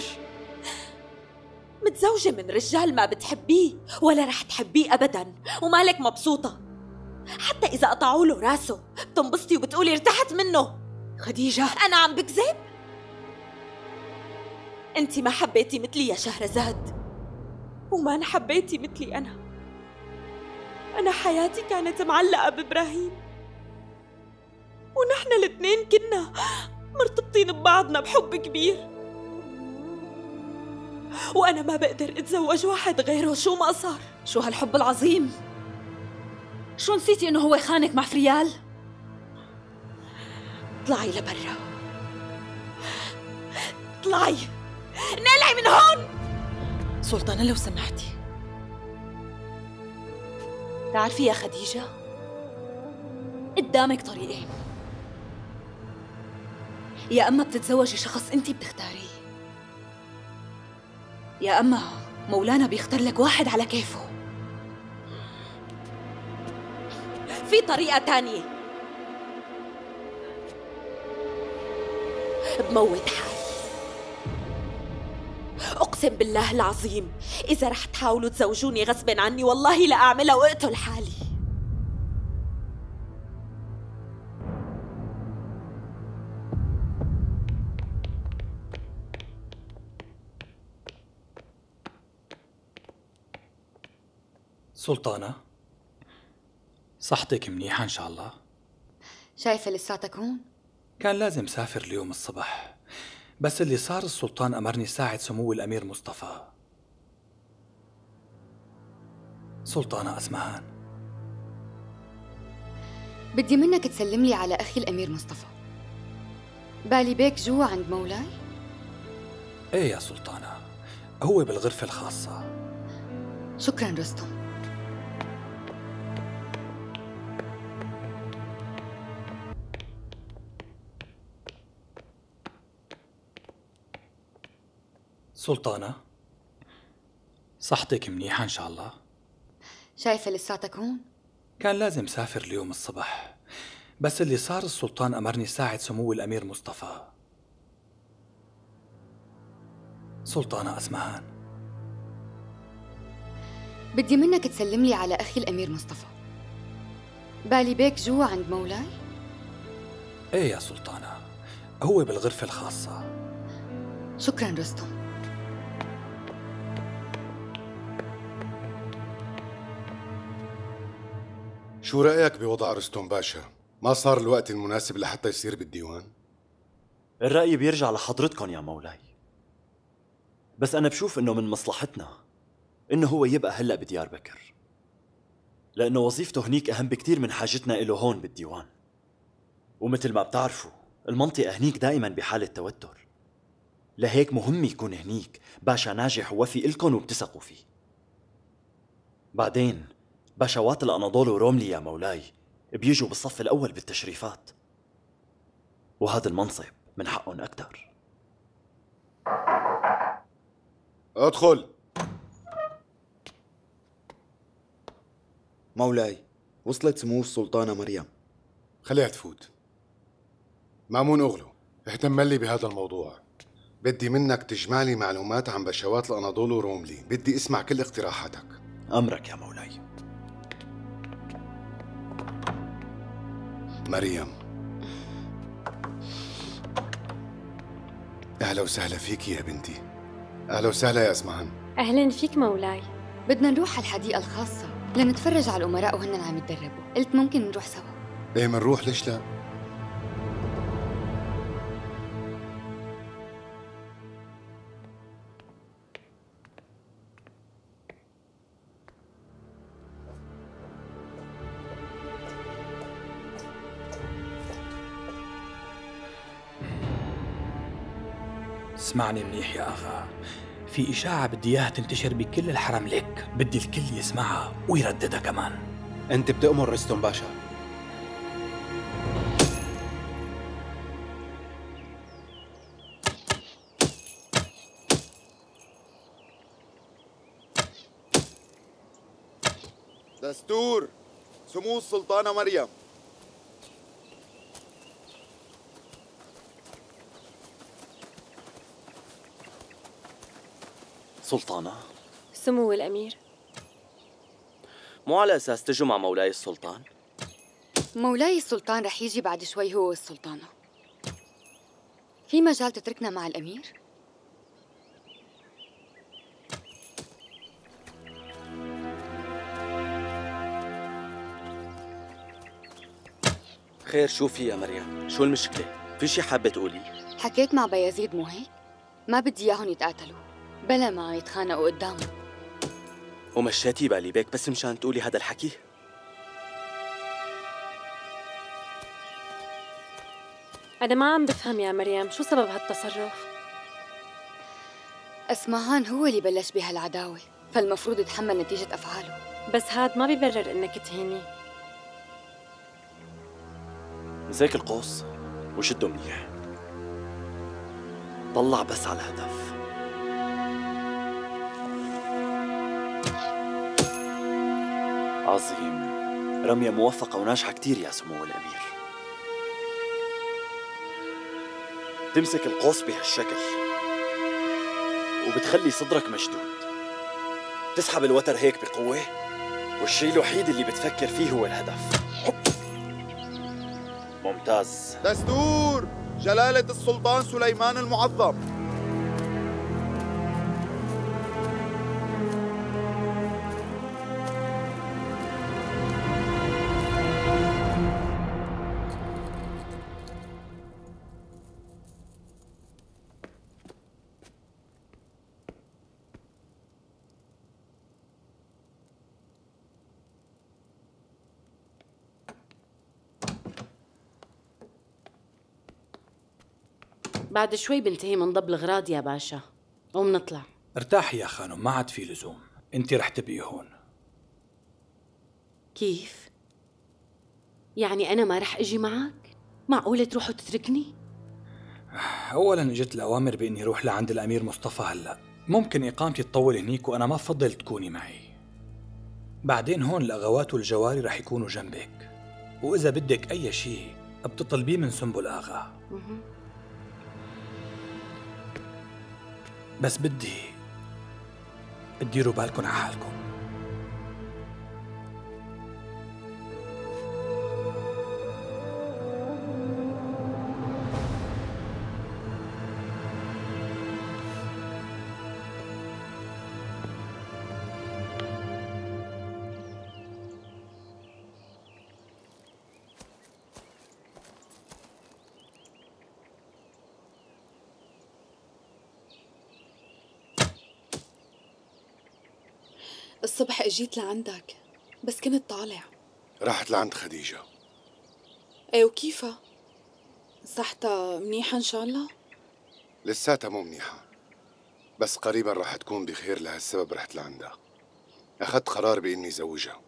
[SPEAKER 5] متزوجة من رجال ما بتحبيه ولا رح تحبيه أبداً، ومالك مبسوطة. حتى إذا قطعوا له راسه بتنبسطي وبتقولي ارتحت منه.
[SPEAKER 1] خديجة،
[SPEAKER 5] أنا عم بكذب؟ أنت ما حبيتي مثلي يا شهرزاد، وما أنا حبيتي مثلي أنا. أنا حياتي كانت معلقة بإبراهيم، ونحن الاثنين كنا مرتبطين ببعضنا بحب كبير، وأنا ما بقدر أتزوج واحد غيره شو ما صار.
[SPEAKER 1] شو هالحب العظيم؟ شو نسيتي إنه هو خانك مع فريال؟
[SPEAKER 5] اطلعي لبرا، اطلعي، نقلعي من هون.
[SPEAKER 1] سلطانة لو سمحتي، تعرفي يا خديجة، قدامك طريقين. يا أما بتتزوجي شخص أنتي بتختاريه، يا أما مولانا بيختار لك واحد على كيفه.
[SPEAKER 5] في طريقة تانية، بموت حالي. أقسم بالله العظيم إذا رح تحاولوا تزوجوني غصب عني والله لا أعملها وأقتل حالي.
[SPEAKER 6] سلطانة، صحتك منيحة إن شاء الله؟
[SPEAKER 13] شايفة لساتك هون؟
[SPEAKER 6] كان لازم سافر اليوم الصبح، بس اللي صار السلطان أمرني ساعد سمو الأمير مصطفى. سلطانة أسمهان،
[SPEAKER 13] بدي منك تسلم لي على أخي الأمير مصطفى. بالي بيك جوا عند مولاي؟
[SPEAKER 6] إيه يا سلطانة، هو بالغرفة الخاصة.
[SPEAKER 13] شكراً رستم.
[SPEAKER 6] سلطانة، صحتك منيحة إن شاء الله؟
[SPEAKER 13] شايفة لساتك هون؟
[SPEAKER 6] كان لازم سافر اليوم الصبح، بس اللي صار السلطان أمرني ساعد سمو الأمير مصطفى. سلطانة أسمهان،
[SPEAKER 13] بدي منك تسلم لي على أخي الأمير مصطفى. بالي بيك جوا عند مولاي؟
[SPEAKER 6] إيه يا سلطانة، هو بالغرفة الخاصة.
[SPEAKER 13] شكراً رستم.
[SPEAKER 2] شو رأيك بوضع رستم باشا؟ ما صار الوقت المناسب لحتى يصير بالديوان؟
[SPEAKER 7] الرأي بيرجع لحضرتكم يا مولاي، بس أنا بشوف إنه من مصلحتنا إنه هو يبقى هلأ بديار بكر، لأنه وظيفته هنيك أهم بكتير من حاجتنا إله هون بالديوان. ومثل ما بتعرفوا المنطقة هنيك دائما بحالة توتر، لهيك مهم يكون هنيك باشا ناجح ووفي إلكن وبتثقوا فيه. بعدين باشوات الأناضول وروملي يا مولاي بيجوا بالصف الأول بالتشريفات، وهذا المنصب من حقهم أكتر.
[SPEAKER 2] ادخل.
[SPEAKER 20] مولاي، وصلت سمو السلطانة مريم.
[SPEAKER 2] خليها تفوت. مأمون أغلو، اهتم لي بهذا الموضوع. بدي منك تجمع لي معلومات عن بشوات الأناضول وروملي، بدي اسمع كل اقتراحاتك.
[SPEAKER 7] أمرك يا مولاي.
[SPEAKER 2] مريم، أهلا وسهلا فيك يا بنتي. أهلا وسهلا يا أسمهان.
[SPEAKER 13] أهلا فيك مولاي. بدنا نروح على الحديقة الخاصة لنتفرج على الأمراء وهن عم يتدربوا. قلت ممكن نروح سوا.
[SPEAKER 2] إيه منروح، ليش لا؟
[SPEAKER 6] اسمعني منيح يا أخا، في إشاعة بدي إياها تنتشر بكل الحرم لك، بدي الكل يسمعها ويرددها كمان.
[SPEAKER 20] أنت بتأمر رستم باشا.
[SPEAKER 21] دستور سمو السلطانة مريم،
[SPEAKER 7] سلطانة؟
[SPEAKER 4] سمو الأمير.
[SPEAKER 7] مو على أساس تجوا مع مولاي السلطان؟
[SPEAKER 13] مولاي السلطان رح يجي بعد شوي هو والسلطانة. في مجال تتركنا مع الأمير؟
[SPEAKER 7] خير، شو في يا مريم؟ شو المشكلة؟ في شي حابة تقولي؟
[SPEAKER 13] حكيت مع بايزيد مو هيك؟ ما بدي إياهم يتقاتلوا، بلا ما يتخانقوا قدامه.
[SPEAKER 7] ومشيتي بالي بيك بس مشان تقولي هذا الحكي؟
[SPEAKER 4] أنا ما عم بفهم يا مريم، شو سبب هالتصرف؟
[SPEAKER 13] أسمهان هو اللي بلش بهالعداوة، فالمفروض يتحمل نتيجة أفعاله.
[SPEAKER 4] بس هاد ما بيبرر إنك تهينيه.
[SPEAKER 7] مسك القوس وشده منيح، طلع بس على الهدف. عظيم، رمية موفقة وناجحة كتير يا سمو الأمير. تمسك القوس بهالشكل وبتخلي صدرك مشدود، تسحب الوتر هيك بقوة، والشيء الوحيد اللي بتفكر فيه هو الهدف. ممتاز.
[SPEAKER 20] دستور جلالة السلطان سليمان المعظم.
[SPEAKER 21] بعد شوي بنتهي من ضب الغراض يا باشا ومنطلع.
[SPEAKER 6] ارتاحي يا خانم، ما عاد في لزوم، انت رح تبقي هون.
[SPEAKER 21] كيف؟ يعني أنا ما رح أجي معك؟ معقولة تروح وتتركني؟
[SPEAKER 6] أولاً اجت الأوامر بإني روح لعند الأمير مصطفى هلأ، ممكن إقامتي تطول هنيك وأنا ما بفضل تكوني معي. بعدين هون الأغوات والجواري رح يكونوا جنبك، وإذا بدك أي شيء بتطلبيه من سنبل آغا. بس بدي تديروا بالكم على حالكم.
[SPEAKER 8] الصبح اجيت لعندك بس كنت طالع.
[SPEAKER 2] راحت لعند خديجة.
[SPEAKER 8] ايه وكيفها؟ صحتها منيحة ان شاء الله؟
[SPEAKER 2] لساتها مو منيحة، بس قريبا راح تكون بخير، لهالسبب رحت لعندها. أخذت قرار بإني زوجها.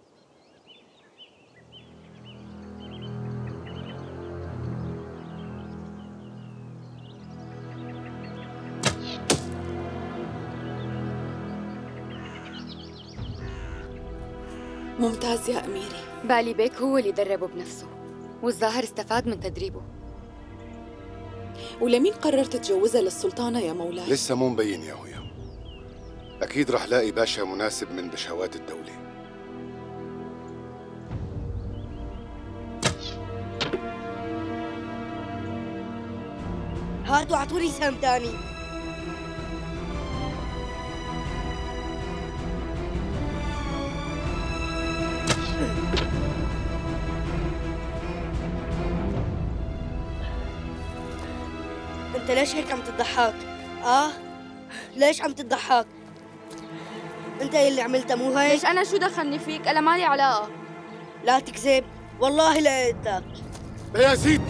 [SPEAKER 8] ممتاز يا أميري.
[SPEAKER 13] بالي بيك هو اللي دربه بنفسه، والظاهر استفاد من تدريبه.
[SPEAKER 8] ولمين قررت تجوزها للسلطانة يا مولاي؟
[SPEAKER 2] لسه مو مبين يا هويا. أكيد رح لاقي باشا مناسب من بشوات الدولة.
[SPEAKER 18] هاتوا اعطوني سهم تاني. انت ليش هيك عم تضحك؟ اه ليش عم تضحك؟ انت اللي عملته مو هيك؟
[SPEAKER 16] ليش انا شو دخلني فيك؟ انا مالي علاقه.
[SPEAKER 18] لا تكذب، والله لا قلتك.
[SPEAKER 2] يا زيد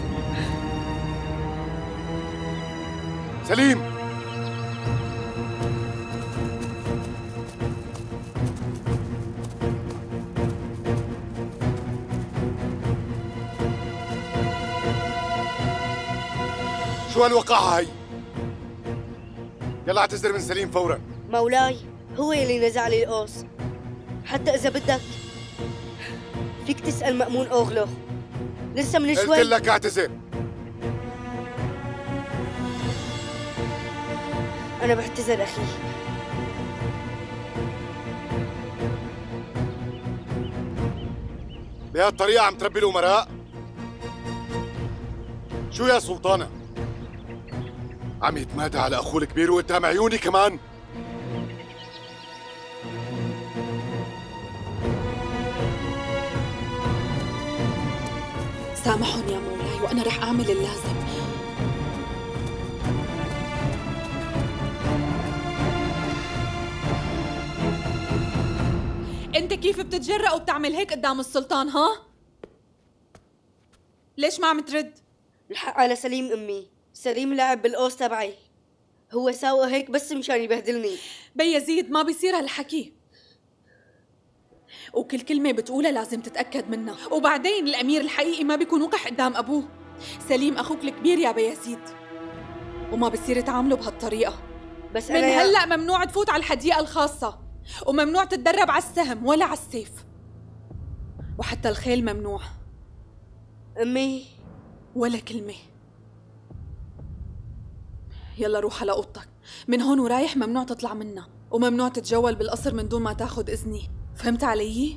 [SPEAKER 2] سليم، شو هالوقاحة هي؟ يلا اعتذر من سليم فورا.
[SPEAKER 18] مولاي هو اللي نزع لي القوس، حتى إذا بدك فيك تسأل مأمون أوغلو. لسه من شوي
[SPEAKER 2] قلت لك اعتذر.
[SPEAKER 18] أنا بعتذر أخي،
[SPEAKER 2] بهالطريقة عم تربي الأمراء؟ شو يا سلطانة؟ عم يتمادى على أخوه الكبير وقدام عيوني كمان؟
[SPEAKER 8] سامحهم يا مولاي وأنا رح أعمل اللازم.
[SPEAKER 1] انت كيف بتتجرأ وبتعمل هيك قدام السلطان ها؟ ليش ما عم ترد؟
[SPEAKER 18] الحق على سليم امي، سليم لعب بالقوس تبعي، هو ساوى هيك بس مشان يبهدلني.
[SPEAKER 1] بي يزيد ما بيصير هالحكي، وكل كلمة بتقولها لازم تتأكد منها، وبعدين الأمير الحقيقي ما بيكون وقح قدام أبوه. سليم أخوك الكبير يا بي يزيد، وما بصير تعامله بهالطريقة.
[SPEAKER 18] بس
[SPEAKER 1] من
[SPEAKER 18] أنا
[SPEAKER 1] هلأ ممنوع تفوت على الحديقة الخاصة، وممنوع تتدرب على السهم ولا على السيف، وحتى الخيل ممنوع.
[SPEAKER 18] أمي
[SPEAKER 1] ولا كلمة. يلا روح على أوضتك، من هون ورايح ممنوع تطلع منها، وممنوع تتجول بالقصر من دون ما تاخد إذني، فهمت علي؟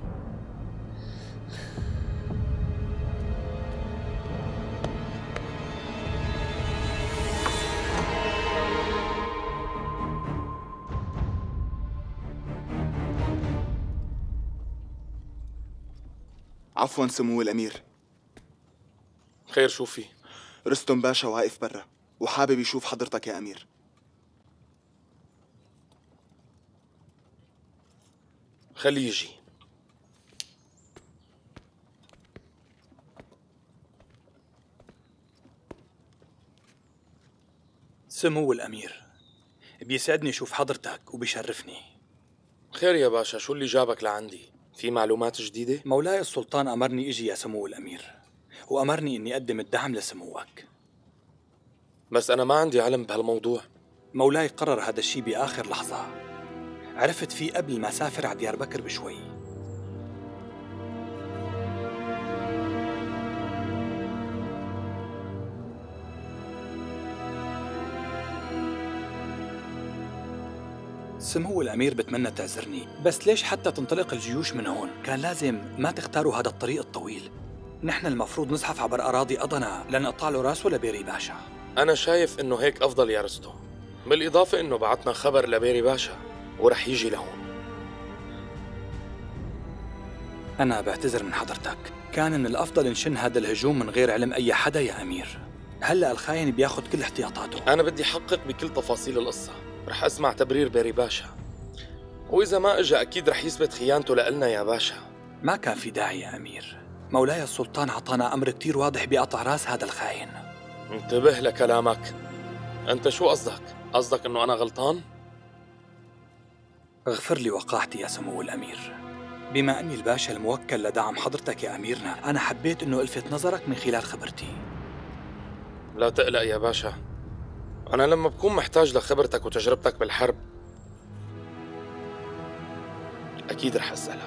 [SPEAKER 20] عفوا سمو الأمير.
[SPEAKER 12] خير شو في؟
[SPEAKER 20] رستم باشا واقف برا وحابب يشوف حضرتك يا أمير.
[SPEAKER 12] خليه يجي.
[SPEAKER 6] سمو الأمير، بيسعدني أشوف حضرتك وبيشرفني.
[SPEAKER 12] خير يا باشا، شو اللي جابك لعندي؟ في معلومات جديدة؟
[SPEAKER 6] مولاي السلطان أمرني إجي يا سمو الأمير، وأمرني إني أقدم الدعم لسموك.
[SPEAKER 12] بس أنا ما عندي علم بهالموضوع.
[SPEAKER 6] مولاي قرر هذا الشيء بآخر لحظة، عرفت فيه قبل ما سافر على ديار بكر بشوي. سمو الأمير بتمنى تعذرني، بس ليش حتى تنطلق الجيوش من هون؟ كان لازم ما تختاروا هذا الطريق الطويل. نحن المفروض نزحف عبر أراضي أضنا لنقطع له راسه لبيري باشا.
[SPEAKER 12] أنا شايف إنه هيك أفضل يا رستم، بالإضافة إنه بعتنا خبر لبيري باشا ورح يجي لهون.
[SPEAKER 6] أنا بعتذر من حضرتك، كان من الأفضل نشن هذا الهجوم من غير علم أي حدا يا أمير. هلأ الخاين بياخد كل احتياطاته.
[SPEAKER 12] أنا بدي حقق بكل تفاصيل القصة، رح أسمع تبرير بيري باشا، وإذا ما إجا أكيد رح يثبت خيانته لإلنا يا باشا.
[SPEAKER 6] ما كان في داعي يا أمير، مولاي السلطان عطانا أمر كتير واضح بقطع راس هذا الخاين.
[SPEAKER 12] انتبه لكلامك، أنت شو قصدك؟ قصدك إنه أنا غلطان؟
[SPEAKER 6] اغفر لي وقاحتي يا سمو الأمير، بما أني الباشا الموكل لدعم حضرتك يا أميرنا، أنا حبيت إنه ألفت نظرك من خلال خبرتي.
[SPEAKER 12] لا تقلق يا باشا، أنا لما بكون محتاج لخبرتك وتجربتك بالحرب أكيد رح أسألك.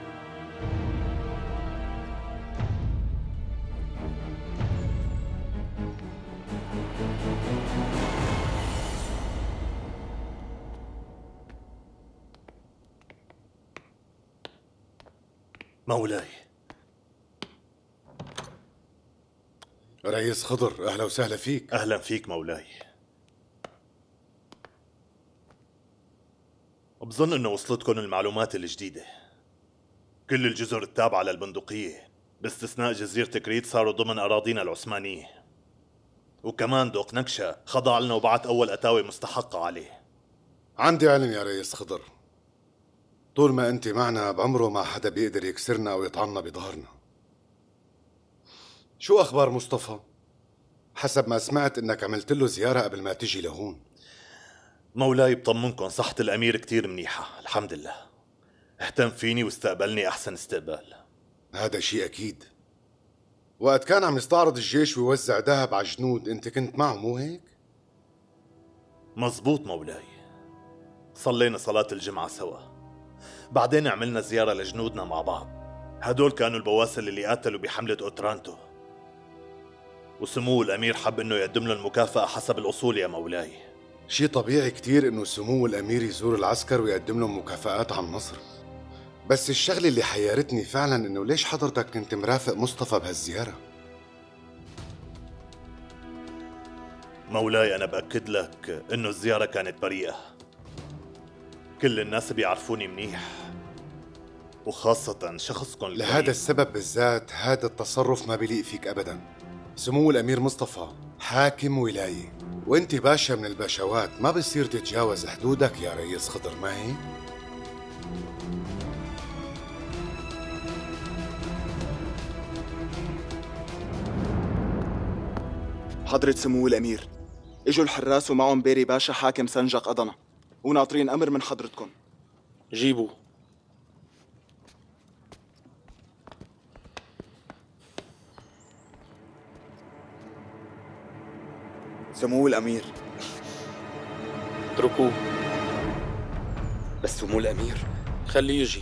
[SPEAKER 10] مولاي.
[SPEAKER 2] رئيس خضر، أهلا وسهلا فيك.
[SPEAKER 10] أهلا فيك مولاي. بظن أنه وصلتكم المعلومات الجديدة. كل الجزر التابعة للبندقية باستثناء جزيرة كريت صاروا ضمن أراضينا العثمانية، وكمان دوق نكشة خضع لنا وبعت أول أتاوي مستحقة عليه.
[SPEAKER 2] عندي علم يا رئيس خضر، طول ما أنت معنا بعمره ما حدا بيقدر يكسرنا أو يطعننا بظهرنا. شو أخبار مصطفى؟ حسب ما سمعت إنك عملت له زيارة قبل ما تجي لهون.
[SPEAKER 10] مولاي بطمنكم صحة الأمير كتير منيحة الحمد لله، اهتم فيني واستقبلني أحسن استقبال.
[SPEAKER 2] هذا شيء أكيد. وقت كان عم يستعرض الجيش ويوزع ذهب على جنود أنت كنت معه مو هيك؟
[SPEAKER 10] مزبوط مولاي، صلينا صلاة الجمعة سوا، بعدين عملنا زيارة لجنودنا مع بعض. هدول كانوا البواسل اللي قاتلوا بحملة أوترانتو، وسمو الأمير حب إنه يقدم له المكافأة حسب الأصول يا مولاي.
[SPEAKER 2] شيء طبيعي كتير إنه سمو الأمير يزور العسكر ويقدم لهم مكافآت عن النصر، بس الشغلة اللي حيرتني فعلا انه ليش حضرتك كنت مرافق مصطفى بهالزيارة؟
[SPEAKER 10] مولاي أنا بأكد لك إنه الزيارة كانت بريئة. كل الناس بيعرفوني منيح، وخاصة شخصكم الكريم.
[SPEAKER 2] لهذا السبب بالذات هذا التصرف ما بيليق فيك أبدا. سمو الأمير مصطفى حاكم ولاية، وانت باشا من الباشوات، ما بصير تتجاوز حدودك يا ريس خضر، ما هيك؟
[SPEAKER 9] حضرة سمو الأمير، اجوا الحراس ومعهم بيري باشا حاكم سنجق أضنة، وناطرين أمر من حضرتكم.
[SPEAKER 12] جيبوا.
[SPEAKER 9] سمو الأمير.
[SPEAKER 12] اتركوه.
[SPEAKER 11] بس سمو الأمير
[SPEAKER 12] خليه يجي.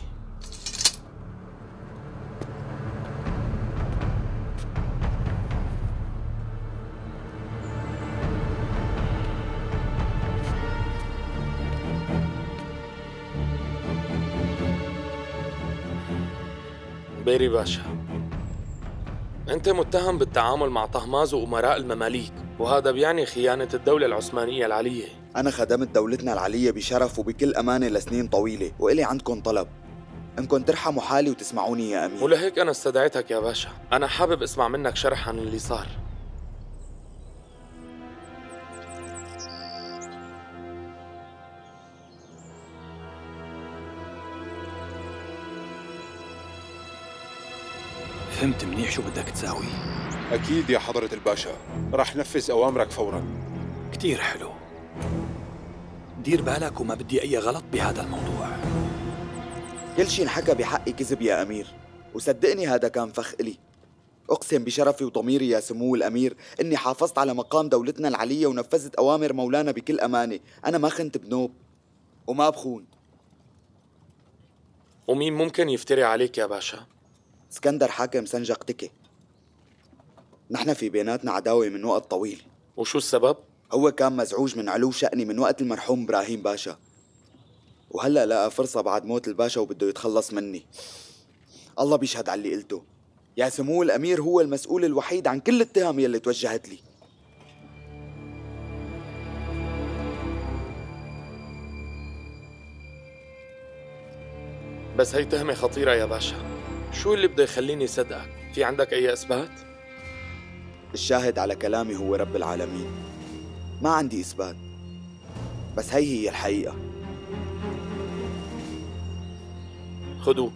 [SPEAKER 12] بيري باشا، أنت متهم بالتعامل مع طهماز وأمراء المماليك، وهذا بيعني خيانة الدولة العثمانية العلية.
[SPEAKER 9] أنا خدمت دولتنا العلية بشرف وبكل أمانة لسنين طويلة، وإلي عندكم طلب، إنكم ترحموا حالي وتسمعوني يا أمير.
[SPEAKER 12] ولهيك أنا استدعيتك يا باشا، أنا حابب أسمع منك شرح عن اللي صار.
[SPEAKER 6] فهمت منيح شو بدك تساوي؟
[SPEAKER 22] أكيد يا حضرة الباشا، رح نفذ أوامرك فوراً.
[SPEAKER 6] كتير حلو. دير بالك وما بدي أي غلط بهذا الموضوع.
[SPEAKER 9] كل شي انحكى بحقي كذب يا أمير، وصدقني هذا كان فخ إلي. أقسم بشرفي وضميري يا سمو الأمير إني حافظت على مقام دولتنا العلية ونفذت أوامر مولانا بكل أمانة. أنا ما خنت بنوب وما بخون.
[SPEAKER 12] ومين ممكن يفتري عليك يا باشا؟
[SPEAKER 9] اسكندر حاكم سنجق تكي. نحن في بيناتنا عداوة من وقت طويل.
[SPEAKER 12] وشو السبب؟
[SPEAKER 9] هو كان مزعوج من علو شأني من وقت المرحوم إبراهيم باشا، وهلأ لقى فرصة بعد موت الباشا وبده يتخلص مني. الله بيشهد على اللي قلته يا سمو الأمير، هو المسؤول الوحيد عن كل التهم يلي توجهت لي.
[SPEAKER 12] بس هي تهمة خطيرة يا باشا، شو اللي بده يخليني صدقك؟ في عندك أي إثبات؟
[SPEAKER 9] الشاهد على كلامي هو رب العالمين. ما عندي إثبات، بس هي هي الحقيقة.
[SPEAKER 12] خدوه.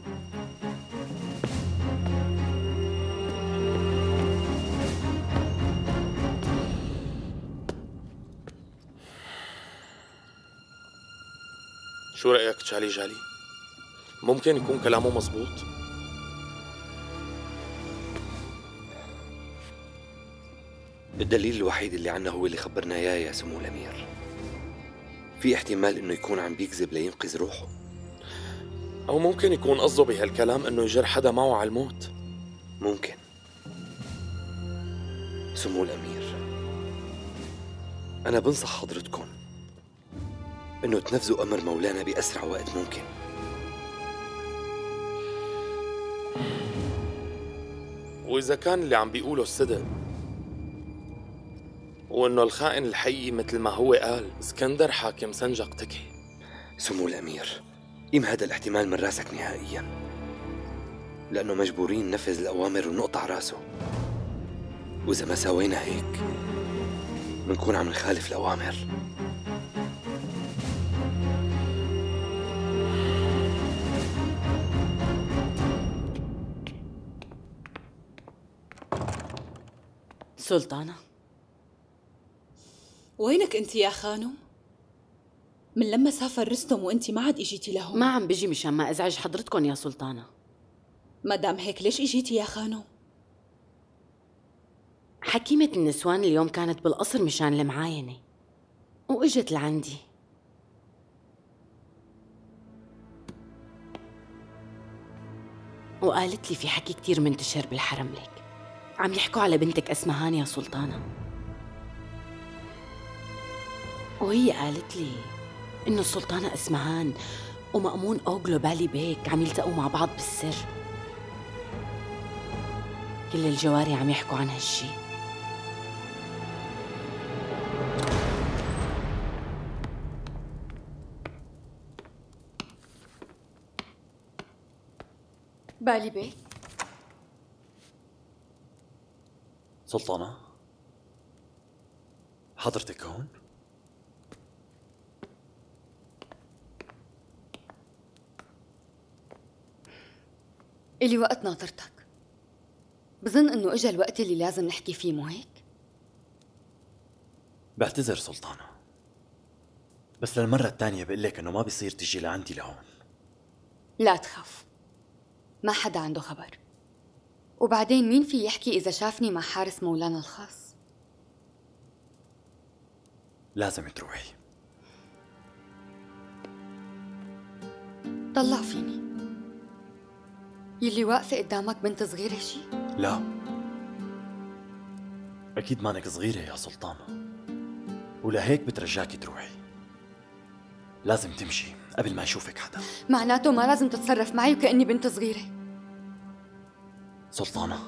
[SPEAKER 12] شو رأيك تشالي جالي؟ ممكن يكون كلامه مزبوط؟
[SPEAKER 11] الدليل الوحيد اللي عنا هو اللي خبرنا اياه يا سمو الامير. في احتمال انه يكون عم بيكذب لينقذ روحه،
[SPEAKER 12] او ممكن يكون قصده بهالكلام انه يجر حدا معه على الموت.
[SPEAKER 11] ممكن. سمو الامير، انا بنصح حضرتكم انه تنفذوا امر مولانا باسرع وقت ممكن.
[SPEAKER 12] واذا كان اللي عم بيقوله الصدق، وانه الخائن الحقيقي مثل ما هو قال اسكندر حاكم سنجق تكي،
[SPEAKER 11] سمو الامير، قيم هذا الاحتمال من راسك نهائيا، لانه مجبورين ننفذ الاوامر ونقطع راسه، واذا ما سوينا هيك بنكون عم نخالف الاوامر.
[SPEAKER 21] سلطانة،
[SPEAKER 8] وينك انت يا خانم؟ من لما سافر رستم وانت ما عاد اجيتي لهون.
[SPEAKER 21] ما عم بجي مشان ما ازعج حضرتكم يا سلطانة.
[SPEAKER 8] ما دام هيك ليش اجيتي يا خانم؟
[SPEAKER 21] حكيمة النسوان اليوم كانت بالقصر مشان المعاينة، واجت لعندي. وقالت لي في حكي كتير منتشر بالحرم لك، عم يحكوا على بنتك اسمهان يا سلطانة، وهي قالت لي إنه السلطانة اسمهان ومأمون أوغلو بالي بيك عم يلتقوا مع بعض بالسر. كل الجواري عم يحكوا عن هالشي.
[SPEAKER 13] بالي بيك.
[SPEAKER 7] سلطانة، حضرتك هون؟
[SPEAKER 13] إلي وقت ناطرتك. بظن إنه إجا الوقت اللي لازم نحكي فيه، مو هيك؟
[SPEAKER 7] بعتذر سلطانة، بس للمرة الثانية بقول لك إنه ما بيصير تجي لعندي لهون.
[SPEAKER 13] لا تخاف، ما حدا عنده خبر. وبعدين مين في يحكي إذا شافني مع حارس مولانا الخاص؟
[SPEAKER 7] لازم تروحي.
[SPEAKER 13] طلع فيني. يلي واقفة قدامك بنت صغيرة شي؟
[SPEAKER 7] لا، أكيد مانك صغيرة يا سلطانة، ولهيك بترجاكي تروحي. لازم تمشي قبل ما يشوفك حدا.
[SPEAKER 13] معناته ما لازم تتصرف معي وكأني بنت صغيرة.
[SPEAKER 7] سلطانة،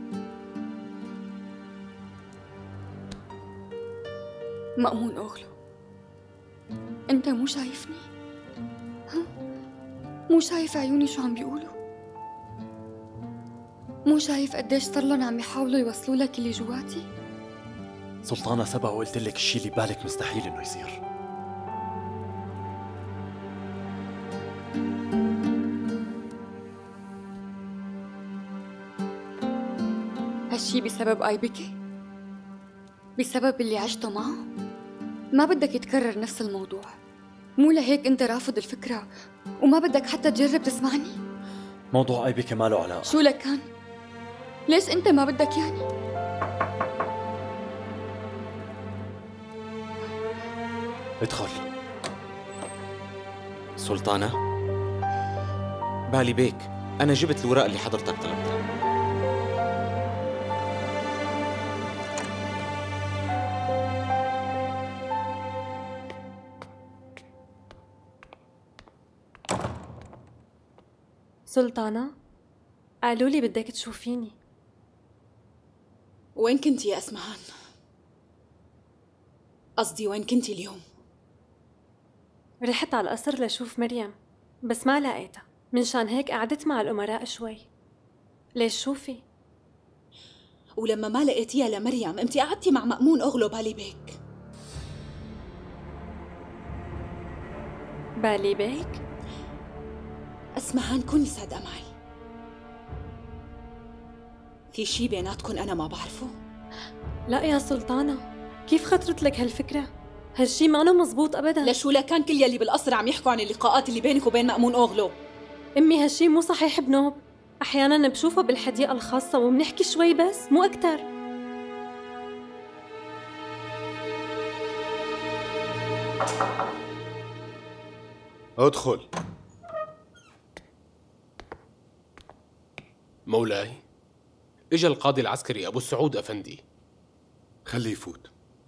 [SPEAKER 13] مأمون أوغلو، أنت مو شايفني؟ ها؟ مو شايف عيوني شو عم بيقولوا؟ مو شايف قديش صار لهم عم يحاولوا يوصلوا لك اللي جواتي؟
[SPEAKER 7] سلطانة، سبق وقلت لك الشيء اللي بالك مستحيل إنه يصير.
[SPEAKER 13] هالشي بسبب آيبكي؟ بسبب اللي عشته معه؟ ما بدك يتكرر نفس الموضوع. مو لهيك انت رافض الفكرة وما بدك حتى تجرب تسمعني؟
[SPEAKER 7] موضوع آيبكي ما له علاقة.
[SPEAKER 13] شو لك كان؟ ليش انت ما بدك يعني؟
[SPEAKER 7] ادخل.
[SPEAKER 14] سلطانة، بالي بيك، أنا جبت الوراق اللي حضرتك طلبتها.
[SPEAKER 15] سلطانة، قالوا لي بدك تشوفيني.
[SPEAKER 8] وين كنتي يا أسمهان؟ قصدي وين كنتي اليوم؟
[SPEAKER 15] رحت على القصر لشوف مريم، بس ما لقيتها، منشان هيك قعدت مع الأمراء شوي. ليش شوفي؟
[SPEAKER 8] ولما ما لقيتيها لمريم انتي قعدتي مع مأمون أوغلو بالي بيك.
[SPEAKER 15] بالي بيك؟
[SPEAKER 8] أسمهان، كوني صادقة معي. في شي بيناتكن أنا ما بعرفه؟
[SPEAKER 15] لا يا سلطانة، كيف خطرت لك هالفكرة؟ هالشي ما أنا مزبوط أبداً.
[SPEAKER 8] لشو لكان كل يلي بالقصر عم يحكوا عن اللقاءات اللي بينك وبين مأمون أوغلو؟
[SPEAKER 15] أمي هالشي مو صحيح بنوب. أحياناً بشوفه بالحديقة الخاصة وبنحكي شوي بس، مو أكتر.
[SPEAKER 2] ادخل.
[SPEAKER 23] مولاي، اجا القاضي العسكري أبو السعود أفندي.
[SPEAKER 2] خليه يفوت.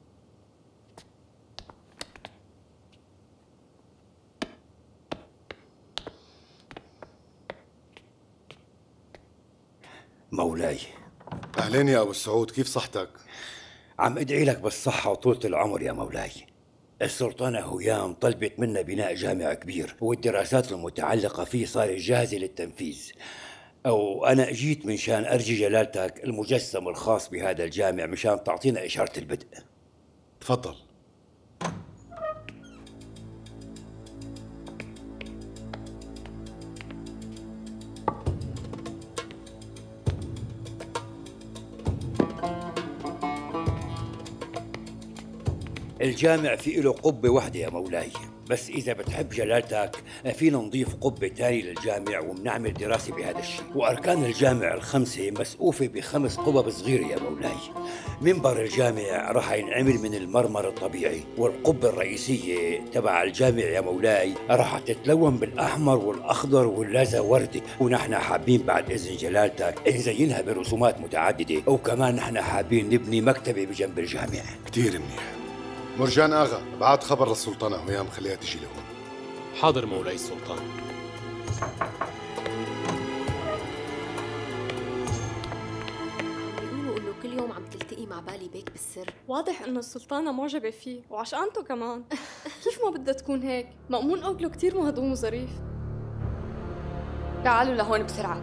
[SPEAKER 24] مولاي.
[SPEAKER 2] أهلين يا أبو السعود، كيف صحتك؟
[SPEAKER 24] عم أدعي لك بالصحة وطولة العمر يا مولاي. السلطانة هيام طلبت منا بناء جامع كبير، والدراسات المتعلقة فيه صارت جاهزة للتنفيذ. أو أنا أجيت من شان أرجي جلالتك المجسم الخاص بهذا الجامع مشان تعطينا إشارة البدء.
[SPEAKER 2] تفضل.
[SPEAKER 24] الجامع في له قبة واحدة يا مولاي، بس إذا بتحب جلالتك فينا نضيف قبة تاني للجامع وبنعمل دراسة بهذا الشيء. وأركان الجامع الخمسة مسقوفة بخمس قبب صغيرة يا مولاي. منبر الجامع راح ينعمل من المرمر الطبيعي، والقبة الرئيسية تبع الجامع يا مولاي راح تتلون بالأحمر والأخضر واللازا وردي. ونحن حابين بعد إذن جلالتك نزينها برسومات متعددة، وكمان نحن حابين نبني مكتبة بجنب الجامع.
[SPEAKER 2] كتير منيح. مرجان آغا، بعت خبر للسلطانة هيام خليها تجي لهون.
[SPEAKER 23] حاضر مولاي السلطان.
[SPEAKER 21] بيقولوا انه كل يوم عم تلتقي مع بالي بيك بالسر.
[SPEAKER 15] واضح انه السلطانة معجبة فيه وعشقانته كمان. كيف ما بدها تكون هيك؟ مأمون أوغلو كتير مهضوم وظريف.
[SPEAKER 13] تعالوا لهون بسرعة.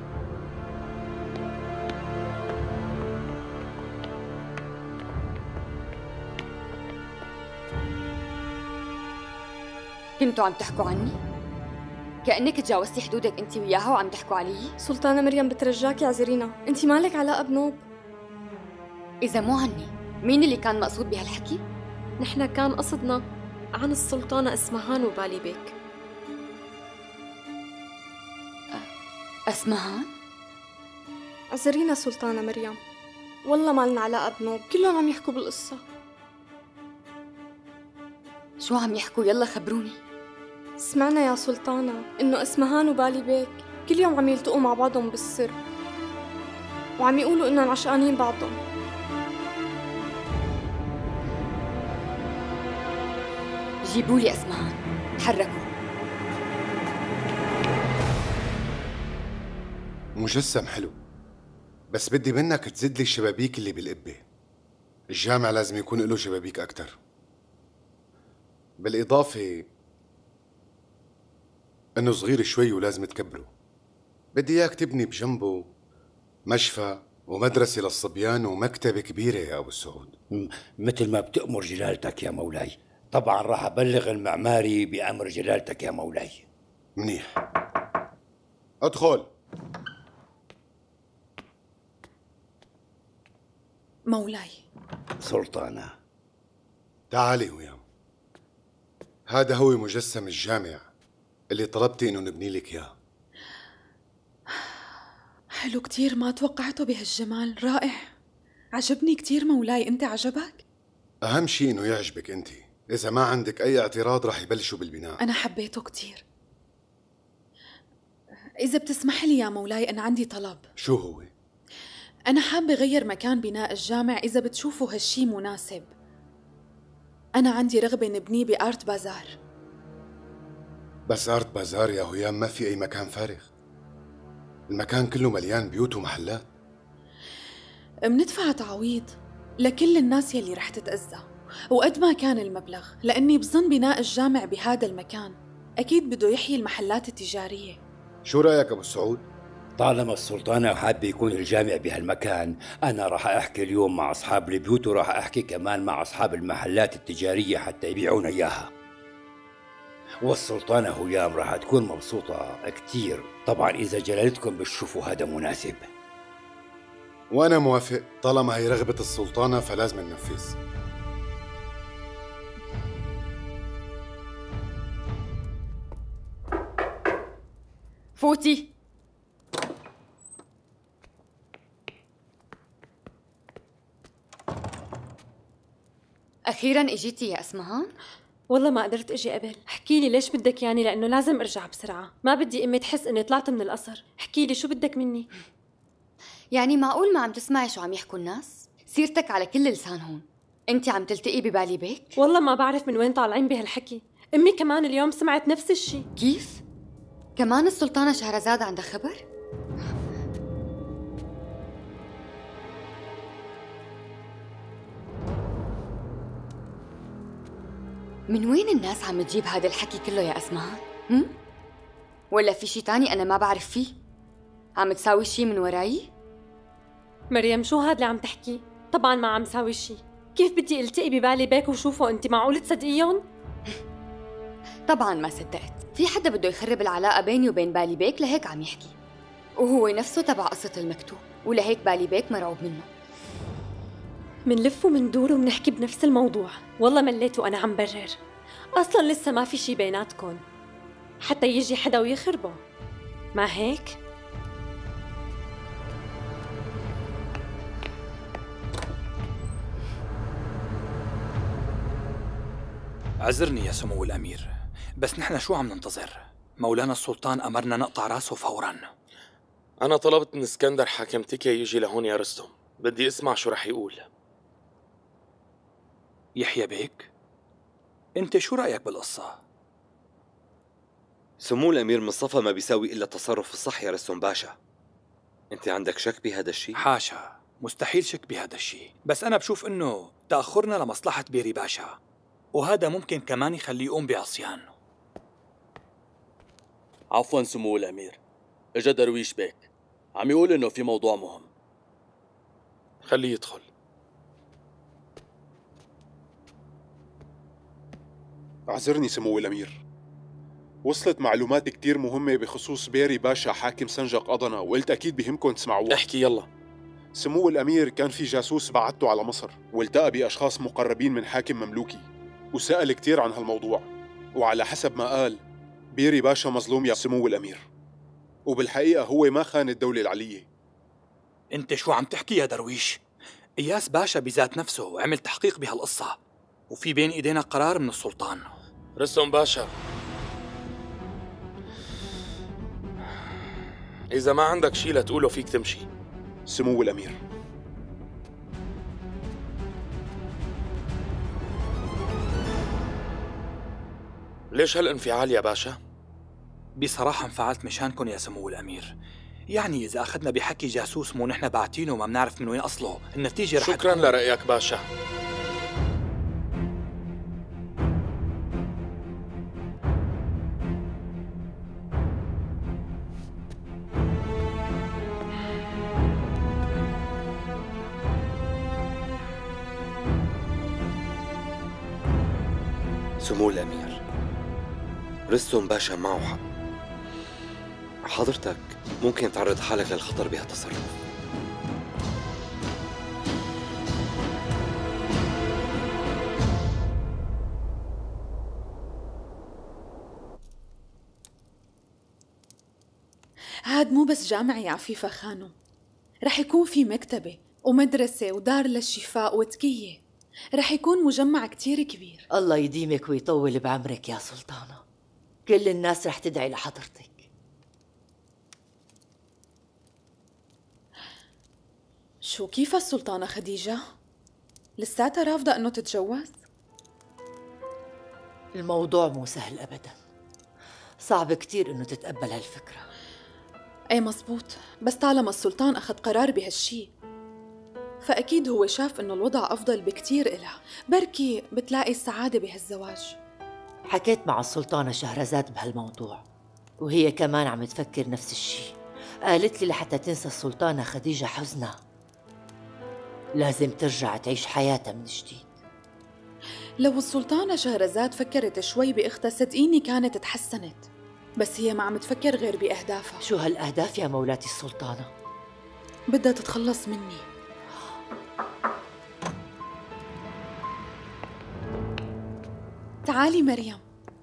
[SPEAKER 13] كنتوا عم تحكوا عني؟ كأنك تجاوزتي حدودك انت وياها وعم تحكوا علي؟
[SPEAKER 15] سلطانة مريم بترجاكي اعذرينا، انت مالك علاقة بنوب.
[SPEAKER 13] إذا مو عني، مين اللي كان مقصود بهالحكي؟
[SPEAKER 15] نحن كان قصدنا عن السلطانة اسمهان وبالي بيك.
[SPEAKER 13] اسمهان؟
[SPEAKER 15] اعذرينا سلطانة مريم، والله ما لنا علاقة بنوب، كلهم عم يحكوا بالقصة.
[SPEAKER 13] شو عم يحكوا؟ يلا خبروني.
[SPEAKER 15] سمعنا يا سلطانة إنه اسمهان وبالي بيك كل يوم عم يلتقوا مع بعضهم بالسر، وعم يقولوا إنهم عشقانين بعضهم.
[SPEAKER 13] جيبوا لي اسمهان، تحركوا.
[SPEAKER 2] مجسم حلو، بس بدي منك تزيد لي الشبابيك اللي بالقبة. الجامع لازم يكون له شبابيك أكتر. بالإضافة إنه صغير شوي ولازم تكبره. بدي إياك تبني بجنبه مشفى ومدرسة للصبيان ومكتبة كبيرة يا أبو السعود.
[SPEAKER 24] مثل ما بتأمر جلالتك يا مولاي. طبعا راح أبلغ المعماري بأمر جلالتك يا مولاي.
[SPEAKER 2] منيح، ادخل.
[SPEAKER 8] مولاي.
[SPEAKER 24] سلطانة.
[SPEAKER 2] تعالي ويام. هذا هو مجسم الجامع اللي طلبتي انه نبني لك اياه.
[SPEAKER 8] حلو كتير، ما توقعته بهالجمال، رائع. عجبني كتير مولاي، انت عجبك؟
[SPEAKER 2] اهم شيء انه يعجبك انت. اذا ما عندك اي اعتراض رح يبلشوا بالبناء.
[SPEAKER 8] انا حبيته كتير. اذا بتسمح لي يا مولاي، انا عندي طلب.
[SPEAKER 2] شو هو؟
[SPEAKER 8] انا حابة غير مكان بناء الجامع اذا بتشوفوا هالشي مناسب. انا عندي رغبة نبنيه بآرت بازار.
[SPEAKER 2] بس آرت بازار يا هيام ما في اي مكان فارغ. المكان كله مليان بيوت ومحلات.
[SPEAKER 8] مندفع تعويض لكل الناس يلي رح تتأذى، وقد ما كان المبلغ، لأني بظن بناء الجامع بهذا المكان أكيد بده يحيي المحلات التجارية.
[SPEAKER 2] شو رأيك أبو السعود؟
[SPEAKER 24] طالما السلطانة حابة يكون الجامع بهالمكان، أنا راح أحكي اليوم مع أصحاب البيوت وراح أحكي كمان مع أصحاب المحلات التجارية حتى يبيعون إياها. والسلطانة هيام راح تكون مبسوطة كتير طبعا إذا جلالتكم بتشوفوا هذا مناسب.
[SPEAKER 2] وأنا موافق، طالما هي رغبة السلطانة فلازم ننفذ.
[SPEAKER 13] فوتي. أخيراً إجيتي يا اسمهان؟
[SPEAKER 15] والله ما قدرت اجي قبل. احكي لي ليش بدك يعني؟ لانه لازم ارجع بسرعه، ما بدي امي تحس اني طلعت من القصر. احكي لي شو بدك مني؟
[SPEAKER 13] يعني معقول ما عم تسمعي شو عم يحكوا الناس؟ سيرتك على كل لسان هون. انت عم تلتقي ببالي بيك؟
[SPEAKER 15] والله ما بعرف من وين طالعين بهالحكي. امي كمان اليوم سمعت نفس الشيء.
[SPEAKER 13] كيف؟ كمان السلطانة شهرزاد عندها خبر؟ من وين الناس عم تجيب هذا الحكي كله يا اسمهان؟ هم؟ ولا في شي تاني أنا ما بعرف فيه؟ عم تساوي شي من وراي؟
[SPEAKER 15] مريم شو هاد اللي عم تحكي؟ طبعا ما عم ساوي شي. كيف بدي التقي ببالي بيك وشوفه؟ انت معقول تصدقيهم؟
[SPEAKER 13] طبعا ما صدقت. في حدا بده يخرب العلاقة بيني وبين بالي بيك لهيك عم يحكي، وهو نفسه تبع قصة المكتوب، ولهيك بالي بيك مرعوب منه.
[SPEAKER 15] منلف ومندور ومنحكي بنفس الموضوع. والله مليت وأنا عم برر. أصلاً لسه ما في شي بيناتكن حتى يجي حدا ويخربه، ما هيك؟
[SPEAKER 6] اعذرني يا سمو الأمير، بس نحن شو عم ننتظر؟ مولانا السلطان أمرنا نقطع راسه فوراً.
[SPEAKER 12] أنا طلبت من اسكندر حاكم تكيا يجي لهون يا رستم، بدي اسمع شو رح يقول.
[SPEAKER 6] يحيى بيك، انت شو رأيك بالقصة؟
[SPEAKER 11] سمو الأمير مصطفى ما بيساوي إلا التصرف الصح يا رستم باشا. أنت عندك شك بهذا الشيء؟
[SPEAKER 6] حاشا، مستحيل شك بهذا الشيء، بس أنا بشوف إنه تأخرنا لمصلحة بيري باشا، وهذا ممكن كمان يخليه يقوم بعصيان.
[SPEAKER 3] عفوا سمو الأمير، اجا درويش بيك عم يقول إنه في موضوع مهم.
[SPEAKER 12] خليه يدخل.
[SPEAKER 22] اعذرني سمو الأمير، وصلت معلومات كتير مهمة بخصوص بيري باشا حاكم سنجق أضنا، وقلت أكيد بهمكم تسمعوها.
[SPEAKER 12] احكي يلا.
[SPEAKER 22] سمو الأمير كان في جاسوس بعته على مصر، والتقى بأشخاص مقربين من حاكم مملوكي، وسأل كتير عن هالموضوع، وعلى حسب ما قال بيري باشا مظلوم يا سمو الأمير، وبالحقيقة هو ما خان الدولة العلية.
[SPEAKER 6] انت شو عم تحكي يا درويش؟ إياس باشا بذات نفسه عمل تحقيق بهالقصة، وفي بين ايدينا قرار من السلطان.
[SPEAKER 12] رستم باشا، إذا ما عندك شي لتقوله فيك تمشي.
[SPEAKER 22] سمو الأمير،
[SPEAKER 12] ليش هالانفعال يا باشا؟
[SPEAKER 6] بصراحة انفعلت مشانكن يا سمو الأمير. يعني إذا أخذنا بحكي جاسوس مو نحن باعتينه وما بنعرف من وين أصله، النتيجة رح
[SPEAKER 12] شكراً
[SPEAKER 6] تكون...
[SPEAKER 12] لرأيك باشا.
[SPEAKER 11] سمو الأمير، رستم باشا معه حق. حضرتك ممكن تعرض حالك للخطر بهالتصرف.
[SPEAKER 8] هاد مو بس جامع يا عفيفة خانو، رح يكون في مكتبة ومدرسة ودار للشفاء وتكية، رح يكون مجمع كتير كبير.
[SPEAKER 5] الله يديمك ويطول بعمرك يا سلطانة، كل الناس رح تدعي لحضرتك.
[SPEAKER 8] شو كيف السلطانة خديجة؟ لساتها رافضة انه تتجوز؟
[SPEAKER 5] الموضوع مو سهل ابدا، صعب كتير انه تتقبل هالفكرة.
[SPEAKER 8] ايه مزبوط، بس طالما السلطان اخذ قرار بهالشي فاكيد هو شاف انه الوضع افضل بكتير إلها، بركي بتلاقي السعادة بهالزواج.
[SPEAKER 5] حكيت مع السلطانة شهرزاد بهالموضوع، وهي كمان عم تفكر نفس الشي. قالت لي لحتى تنسى السلطانة خديجة حزنها لازم ترجع تعيش حياتها من جديد.
[SPEAKER 8] لو السلطانة شهرزاد فكرت شوي بأختها صدقيني كانت تحسنت، بس هي ما عم تفكر غير بأهدافها.
[SPEAKER 5] شو هالأهداف يا مولاتي السلطانة؟
[SPEAKER 8] بدها تتخلص مني. تعالي مريم،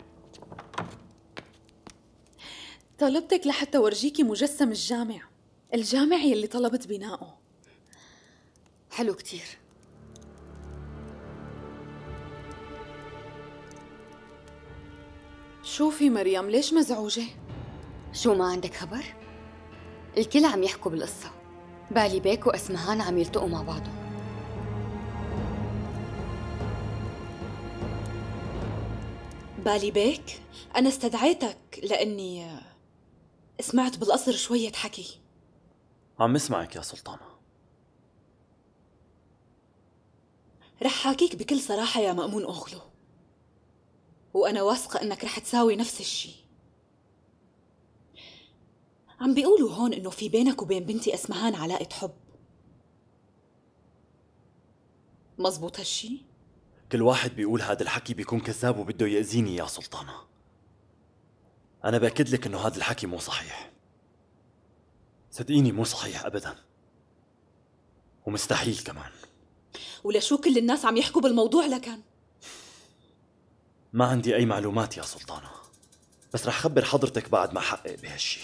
[SPEAKER 8] طلبتك لحتى ورجيكي مجسم الجامع، الجامع يلي طلبت بناؤه.
[SPEAKER 13] حلو كتير.
[SPEAKER 8] شوفي مريم، ليش مزعوجة؟
[SPEAKER 13] شو ما عندك خبر؟ الكل عم يحكوا بالقصة، بالي بيك وأسمهان عم يلتقوا مع بعضهم.
[SPEAKER 1] بالي بيك؟ أنا استدعيتك لأني سمعت بالقصر شوية حكي.
[SPEAKER 7] عم اسمعك يا سلطانة.
[SPEAKER 1] رح حاكيك بكل صراحة يا مأمون أغلو، وأنا واثقة إنك رح تساوي نفس الشي. عم بيقولوا هون إنه في بينك وبين بنتي أسمهان علاقة حب، مزبوط هالشي؟
[SPEAKER 7] كل واحد بيقول هذا الحكي بيكون كذاب وبده يأذيني يا سلطانة. أنا بأكد لك إنه هذا الحكي مو صحيح، صدقيني مو صحيح أبدا، ومستحيل كمان.
[SPEAKER 1] ولشو كل الناس عم يحكوا بالموضوع لكن؟
[SPEAKER 7] ما عندي أي معلومات يا سلطانة، بس رح خبر حضرتك بعد ما حقق بهالشي.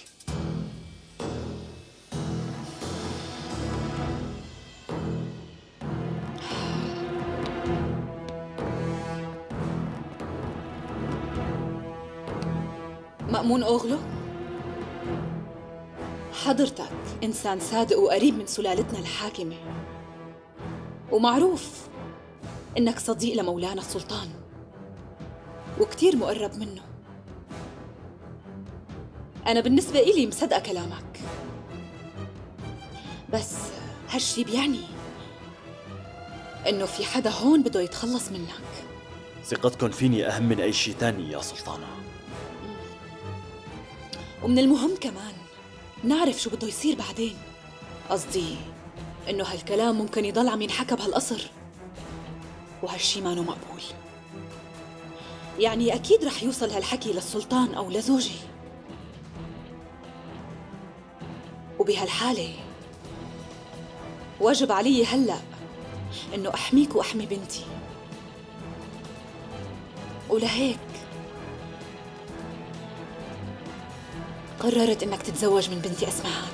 [SPEAKER 1] مأمون أغلو، حضرتك إنسان صادق وقريب من سلالتنا الحاكمة، ومعروف إنك صديق لمولانا السلطان وكتير مقرب منه.
[SPEAKER 8] أنا بالنسبة إلي مصدقة كلامك، بس هالشي بيعني إنه في حدا هون بده يتخلص منك.
[SPEAKER 7] ثقتكم فيني أهم من أي شيء تاني يا سلطانة.
[SPEAKER 8] ومن المهم كمان نعرف شو بده يصير بعدين. قصدي إنه هالكلام ممكن يضل عم ينحكى بهالقصر، وهالشي مانو مقبول. يعني أكيد رح يوصل هالحكي للسلطان أو لزوجي، وبهالحالة واجب علي هلأ إنه أحميك وأحمي بنتي. ولهيك قررت إنك تتزوج من بنتي أسمهان.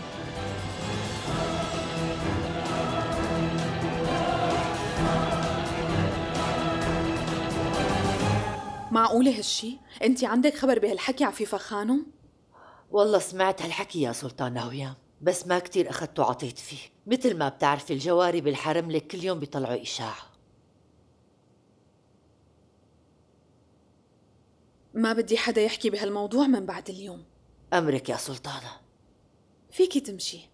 [SPEAKER 8] معقولة هالشي؟ أنت عندك خبر بهالحكي عفيفة خانم؟
[SPEAKER 5] والله سمعت هالحكي يا سلطان هويام، بس ما كتير أخدت وعطيت فيه. مثل ما بتعرفي الجواري بالحرم لك كل يوم بيطلعوا إشاعة.
[SPEAKER 8] ما بدي حدا يحكي بهالموضوع من بعد اليوم.
[SPEAKER 5] أمرك يا سلطانة.
[SPEAKER 8] فيكي تمشي.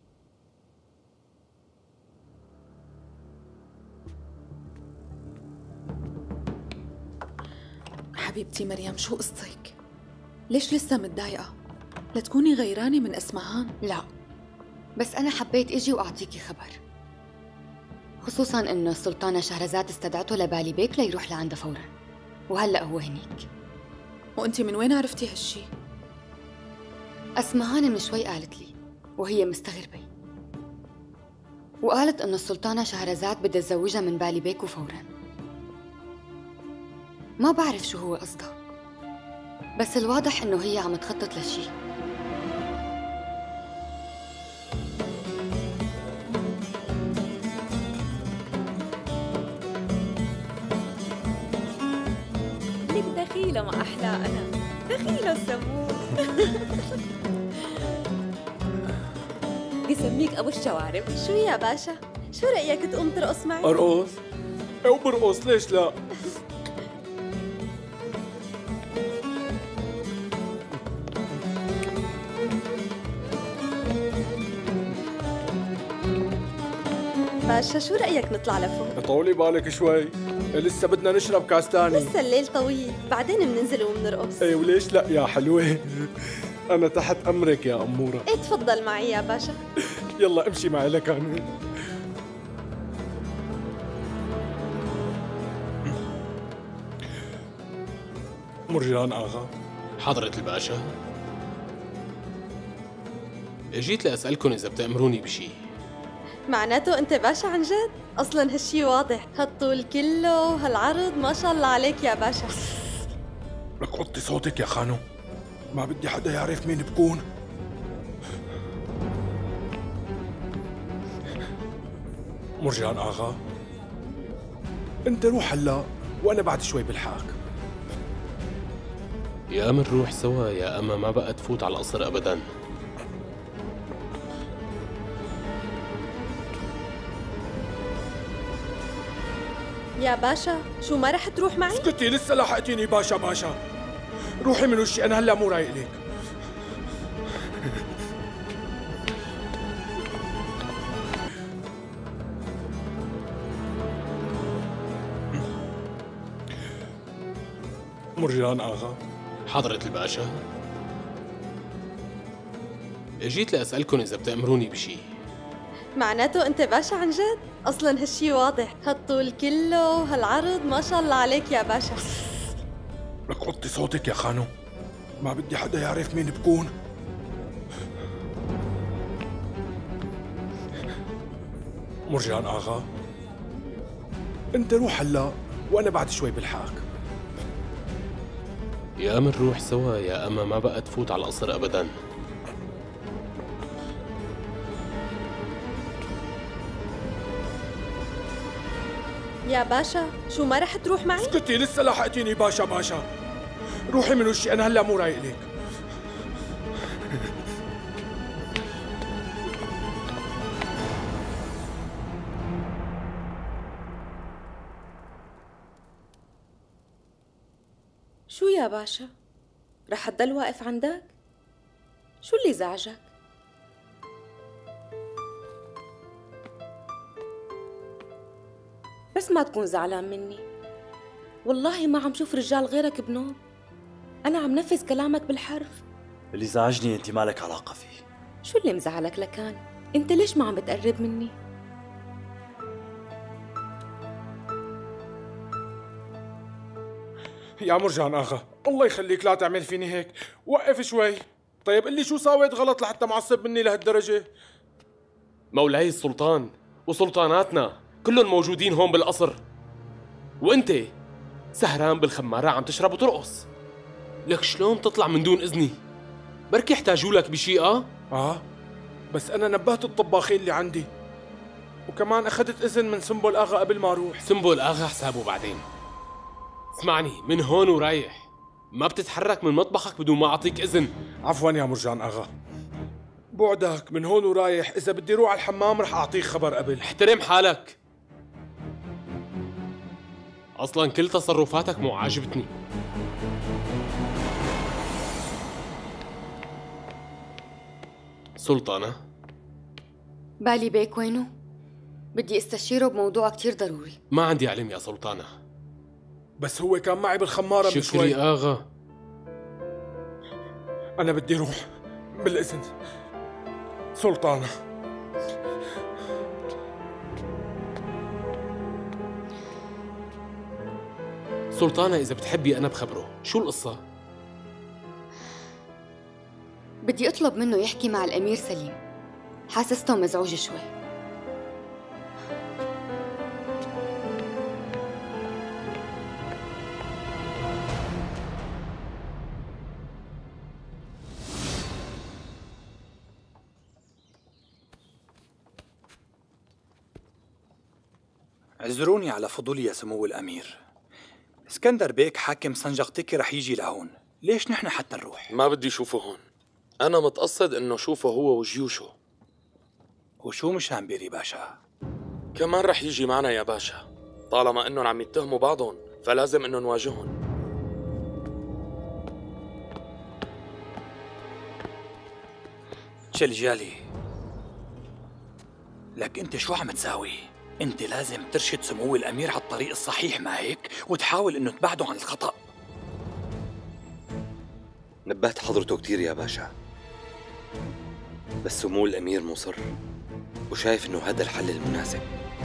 [SPEAKER 8] حبيبتي مريم، شو قصتك؟ ليش لسه متضايقة؟ لا تكوني غيرانة من أسمهان.
[SPEAKER 13] لا، بس أنا حبيت إجي وأعطيكي خبر، خصوصاً إنه السلطانة شهرزاد استدعته لبالي بيك ليروح لعندها فوراً، وهلأ هو هنيك.
[SPEAKER 8] وأنت من وين عرفتي هالشي؟
[SPEAKER 13] أسمهان من شوي قالت لي وهي مستغربة، وقالت إنه السلطانة شهرزاد بدها تزوجها من بالي بيك وفوراً. ما بعرف شو هو قصدها، بس الواضح إنه هي عم تخطط لشي.
[SPEAKER 15] لك دخيلة ما أحلى أنا، دخيلة السموم. بسميك أبو الشوارب. شو يا باشا؟ شو رأيك تقوم ترقص معي؟
[SPEAKER 12] أرقص؟ أو برقص، ليش لا؟
[SPEAKER 15] باشا شو رأيك نطلع لفوق؟
[SPEAKER 12] طولي بالك شوي، لسه بدنا نشرب كاس تاني.
[SPEAKER 15] لسه الليل طويل، بعدين بننزل وبنرقص.
[SPEAKER 12] ايه وليش لا يا حلوة؟ أنا تحت أمرك يا أمورة.
[SPEAKER 15] ايه تفضل معي يا باشا.
[SPEAKER 12] يلا امشي معي لكان. مرجان آغا.
[SPEAKER 23] حضرة الباشا، اجيت لأسألكم إذا بتأمروني بشي.
[SPEAKER 15] معناته انت باشا عن جد؟ اصلا هالشي واضح، هالطول كله وهالعرض ما شاء الله عليك يا باشا.
[SPEAKER 12] لك وطي صوتك يا خانو، ما بدي حدا يعرف مين بكون. مرجان آغا، انت روح هلا وانا بعد شوي بلحقك.
[SPEAKER 23] يا أما نروح سوا يا أما ما بقى تفوت على القصر أبداً.
[SPEAKER 15] يا باشا شو ما رح تروح معي؟
[SPEAKER 12] اسكتي، لسه لاحقتيني باشا باشا. روحي من وشي، أنا هلا مو رايق لك. مرجان آغا.
[SPEAKER 23] حضرة الباشا، اجيت لأسألكم إذا بتأمروني بشي.
[SPEAKER 15] معناته انت باشا عن جد؟ اصلا هالشي واضح، هالطول كله وهالعرض ما شاء الله عليك يا باشا.
[SPEAKER 12] لك وطي صوتك يا خانو، ما بدي حدا يعرف مين بكون. مرجان آغا، انت روح هلا وانا بعد شوي بلحقك.
[SPEAKER 23] يا أما نروح سوا يا أما ما بقى تفوت على القصر أبداً.
[SPEAKER 15] يا باشا شو ما رح تروح معي؟
[SPEAKER 12] اسكتي، لسه لاحقتيني باشا باشا. روحي من وشي، أنا هلا مو رايق لك.
[SPEAKER 15] شو يا باشا؟ رح تضل واقف عندك؟
[SPEAKER 21] شو اللي زعجك؟ بس ما تكون زعلان مني، والله ما عم شوف رجال غيرك بنوب، أنا عم نفذ كلامك بالحرف.
[SPEAKER 7] اللي زعجني انت مالك علاقة فيه.
[SPEAKER 21] شو اللي مزعلك لكان؟ انت ليش ما عم بتقرب مني؟
[SPEAKER 4] يا مرجان اغا، الله يخليك لا تعمل فيني هيك، وقف شوي. طيب قل لي شو سويت غلط لحتى معصب مني لهالدرجة؟
[SPEAKER 12] مولاي السلطان وسلطاناتنا كلهم موجودين هون بالقصر، وانت سهران بالخمارة عم تشرب وترقص. لك شلون تطلع من دون اذني؟ بركي يحتاجوا لك بشيء. اه
[SPEAKER 4] اه بس انا نبهت الطباخين اللي عندي، وكمان اخذت اذن من سنبل اغا قبل ما اروح.
[SPEAKER 12] سنبل اغا حسابه بعدين. اسمعني، من هون ورايح ما بتتحرك من مطبخك بدون ما اعطيك اذن.
[SPEAKER 4] عفوا يا مرجان اغا، بعدك من هون ورايح اذا بدي روح على الحمام رح اعطيك خبر قبل.
[SPEAKER 12] احترم حالك، اصلا كل تصرفاتك مو عاجبتني. سلطانة،
[SPEAKER 13] بالي بيك وينه؟ بدي استشيره بموضوع كتير ضروري.
[SPEAKER 12] ما عندي علم يا سلطانة،
[SPEAKER 4] بس هو كان معي بالخمارة من شوي.
[SPEAKER 12] شكري آغا.
[SPEAKER 4] أنا بدي روح بالإذن سلطانة.
[SPEAKER 12] سلطانة إذا بتحبي أنا بخبره، شو القصة؟
[SPEAKER 13] بدي أطلب منه يحكي مع الأمير سليم، حاسسته مزعوج شوي.
[SPEAKER 6] اعذروني على فضولي يا سمو الأمير، اسكندر بيك حاكم سنجقتكي رح يجي لهون، ليش نحن حتى نروح؟
[SPEAKER 12] ما بدي شوفه هون، أنا متقصد إنه شوفه هو وجيوشه.
[SPEAKER 6] وشو مشان بيري باشا؟
[SPEAKER 12] كمان رح يجي معنا يا باشا، طالما إنهم عم يتهموا بعضهم فلازم إنه نواجههم.
[SPEAKER 6] شلجالي، لك أنت شو عم تساوي؟ أنت لازم ترشد سمو الأمير على الطريق الصحيح، ما هيك؟ وتحاول إنه تبعده عن الخطأ.
[SPEAKER 11] نبهت حضرته كتير يا باشا، بس سمو الأمير مصر وشايف إنه هذا الحل المناسب.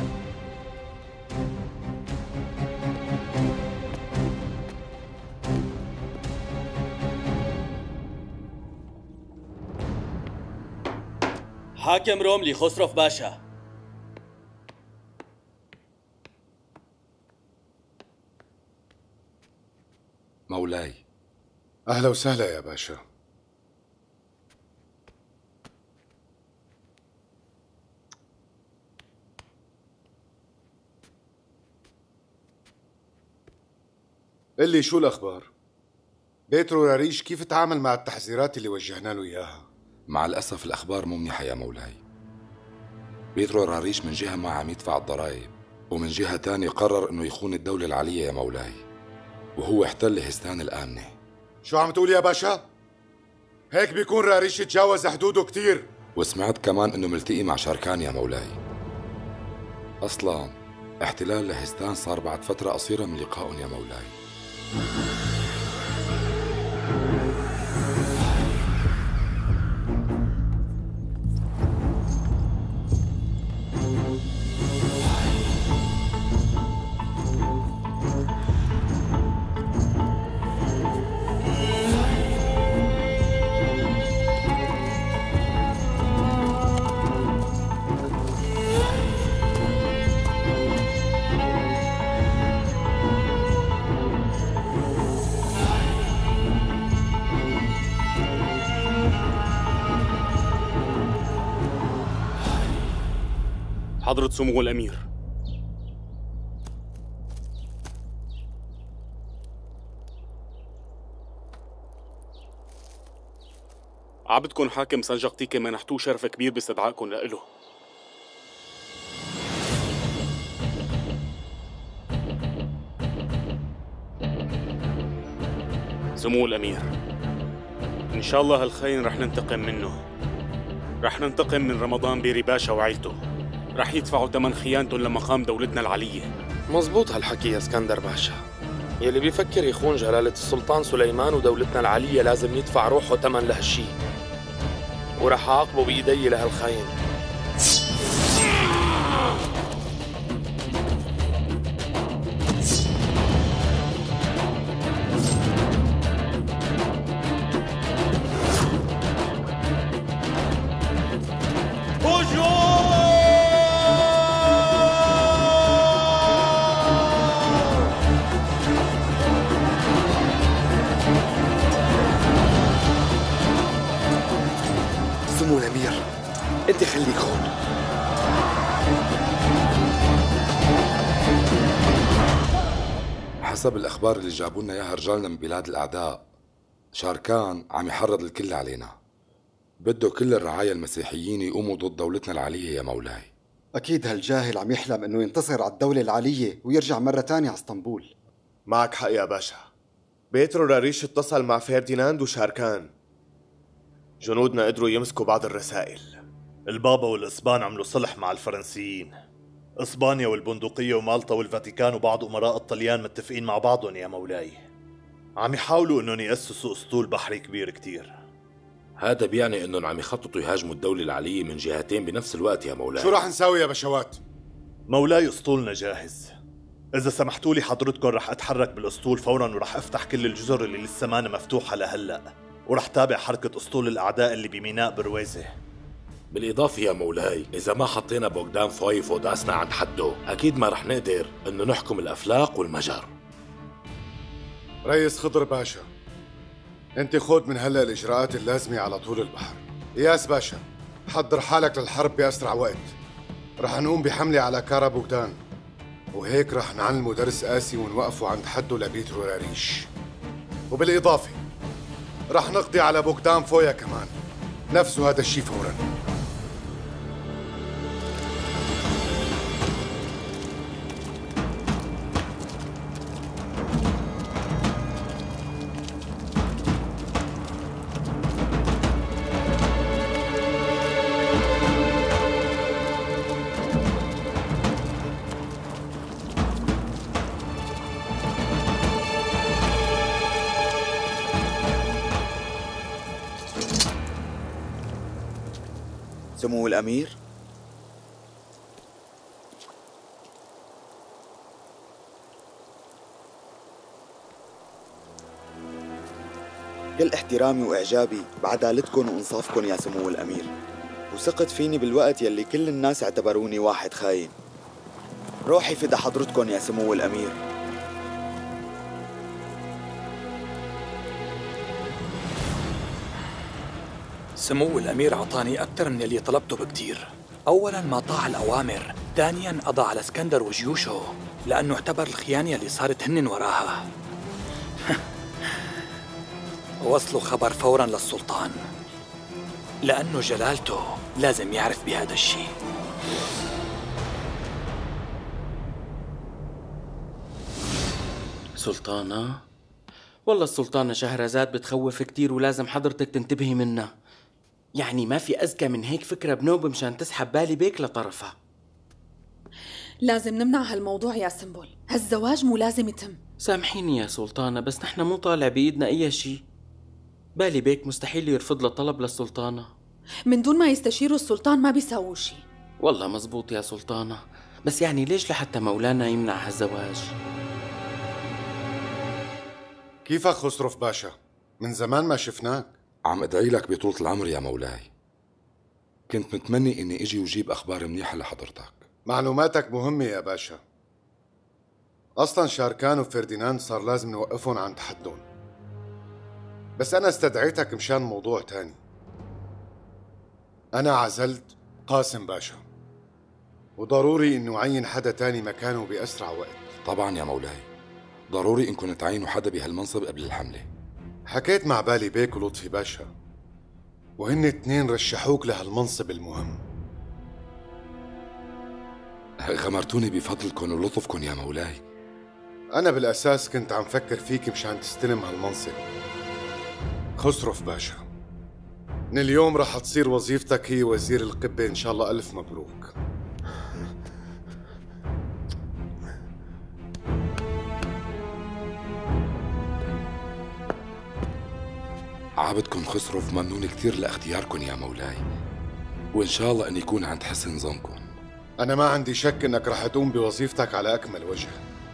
[SPEAKER 7] حاكم روملي خسرف باشا.
[SPEAKER 2] مولاي. أهلا وسهلا يا باشا. قل لي شو الأخبار؟ بيترو راريش كيف تعامل مع التحذيرات اللي وجهنا له إياها؟
[SPEAKER 16] مع الأسف الأخبار مو منيحة يا مولاي. بيترو راريش من جهة ما عم يدفع الضرائب، ومن جهة تانية قرر إنه يخون الدولة العلية يا مولاي، وهو احتل هستان الآمنة.
[SPEAKER 2] شو عم تقول يا باشا؟ هيك بيكون راريش تجاوز حدوده كتير.
[SPEAKER 16] وسمعت كمان إنه ملتقي مع شاركان يا مولاي. أصلاً احتلال لهستان صار بعد فترة قصيرة من لقائهم يا مولاي.
[SPEAKER 17] حضرة سمو الأمير، عبدكن حاكم سنجقتيكي منحتوه شرف كبير باستدعائكم لإله. سمو الأمير، إن شاء الله هالخاين رح ننتقم منه. رح ننتقم من رمضان بيري باشا وعيلته. رح يدفعوا ثمن خيانتهم لمقام دولتنا العلية.
[SPEAKER 12] مزبوط هالحكي يا اسكندر باشا. يلي بيفكر يخون جلالة السلطان سليمان ودولتنا العلية لازم يدفع روحه ثمن لهالشي، ورح أعاقبه بإيدي لهالخاين.
[SPEAKER 11] سمو الأمير، أنت خليك هون.
[SPEAKER 16] حسب الأخبار اللي جابوا لنا إياها رجالنا من بلاد الأعداء، شاركان عم يحرض الكل علينا. بده كل الرعايا المسيحيين يقوموا ضد دولتنا العلية يا مولاي.
[SPEAKER 10] أكيد هالجاهل عم يحلم إنه ينتصر على الدولة العلية ويرجع مرة تانية على اسطنبول.
[SPEAKER 18] معك حق يا باشا. بيترو راريش اتصل مع فرديناند وشاركان. جنودنا قدروا يمسكوا بعض الرسائل.
[SPEAKER 19] البابا والإسبان عملوا صلح مع الفرنسيين. إسبانيا والبندقية ومالطا والفاتيكان وبعض أمراء الطليان متفقين مع بعضهم يا مولاي. عم يحاولوا إنهم يأسسوا أسطول بحري كبير كتير.
[SPEAKER 20] هذا بيعني إنهم عم يخططوا يهاجموا الدولة العلية من جهتين بنفس الوقت يا مولاي.
[SPEAKER 2] شو راح نساوي يا بشوات؟
[SPEAKER 19] مولاي أسطولنا جاهز. إذا سمحتوا لي حضرتكم رح أتحرك بالأسطول فوراً ورح أفتح كل الجزر اللي لسه مانا مفتوحة لهلأ، ورح تابع حركة أسطول الأعداء اللي بميناء برويزة.
[SPEAKER 20] بالإضافة يا مولاي، إذا ما حطينا بوغدان فويف وداسنا عند حده، أكيد ما رح نقدر إنه نحكم الأفلاق والمجر.
[SPEAKER 2] ريس خضر باشا، أنت خود من هلأ الإجراءات اللازمة على طول البحر. إياس باشا، حضر حالك للحرب بأسرع وقت. رح نقوم بحملة على كارا بوغدان، وهيك رح نعلمه درس قاسي ونوقفه عند حده لبيترو راريش. وبالإضافة رح نقضي على بوغدان فويا كمان، نفسه هذا الشيء فورا.
[SPEAKER 9] سمو الأمير؟ كل احترامي وإعجابي بعدالتكم وإنصافكم يا سمو الأمير، وثقت فيني بالوقت يلي كل الناس اعتبروني واحد خاين. روحي فدا حضرتكم يا سمو الأمير.
[SPEAKER 6] سمو الأمير عطاني أكثر من اللي طلبته بكتير. أولاً ما طاع الأوامر، ثانياً قضى على اسكندر وجيوشه لأنه اعتبر الخيانة اللي صارت هن وراها. وصلوا خبر فوراً للسلطان لأنه جلالته لازم يعرف بهذا الشيء.
[SPEAKER 14] سلطانة؟ والله السلطانة شهرزاد بتخوف كتير ولازم حضرتك تنتبهي منها. يعني ما في أذكى من هيك فكرة بنوب مشان تسحب بالي بيك لطرفها.
[SPEAKER 8] لازم نمنع هالموضوع يا سنبل، هالزواج مو لازم يتم.
[SPEAKER 14] سامحيني يا سلطانة بس نحن مو طالع بإيدنا أي شيء. بالي بيك مستحيل يرفض لطلب للسلطانة.
[SPEAKER 8] من دون ما يستشيروا السلطان ما بيساووا شيء.
[SPEAKER 14] والله مزبوط يا سلطانة، بس يعني ليش لحتى مولانا يمنع هالزواج؟
[SPEAKER 2] كيفك خسرف باشا؟ من زمان ما شفناك.
[SPEAKER 16] عم ادعي لك بطولة العمر يا مولاي. كنت متمني اني اجي وجيب اخبار منيحة لحضرتك.
[SPEAKER 2] معلوماتك مهمة يا باشا. اصلا شاركان وفرديناند صار لازم نوقفهم عند حدهم، بس انا استدعيتك مشان موضوع تاني. انا عزلت قاسم باشا، وضروري انه عين حدا تاني مكانه باسرع وقت.
[SPEAKER 16] طبعا يا مولاي، ضروري انكم تعينوا حدا بهالمنصب قبل الحملة.
[SPEAKER 2] حكيت مع بالي بيك ولطفي باشا، وهن اتنين رشحوك لهالمنصب المهم.
[SPEAKER 16] غمرتوني بفضلكم ولطفكم يا مولاي.
[SPEAKER 2] أنا بالأساس كنت عم فكر فيك مشان تستلم هالمنصب، خسرف باشا، من اليوم رح تصير وظيفتك هي وزير القبة إن شاء الله. ألف مبروك.
[SPEAKER 16] عابدكم خسرف ممنون كثير لاختياركم يا مولاي، وإن شاء الله أن يكون عند حسن ظنكم.
[SPEAKER 2] أنا ما عندي شك إنك رح تقوم بوظيفتك على أكمل وجه،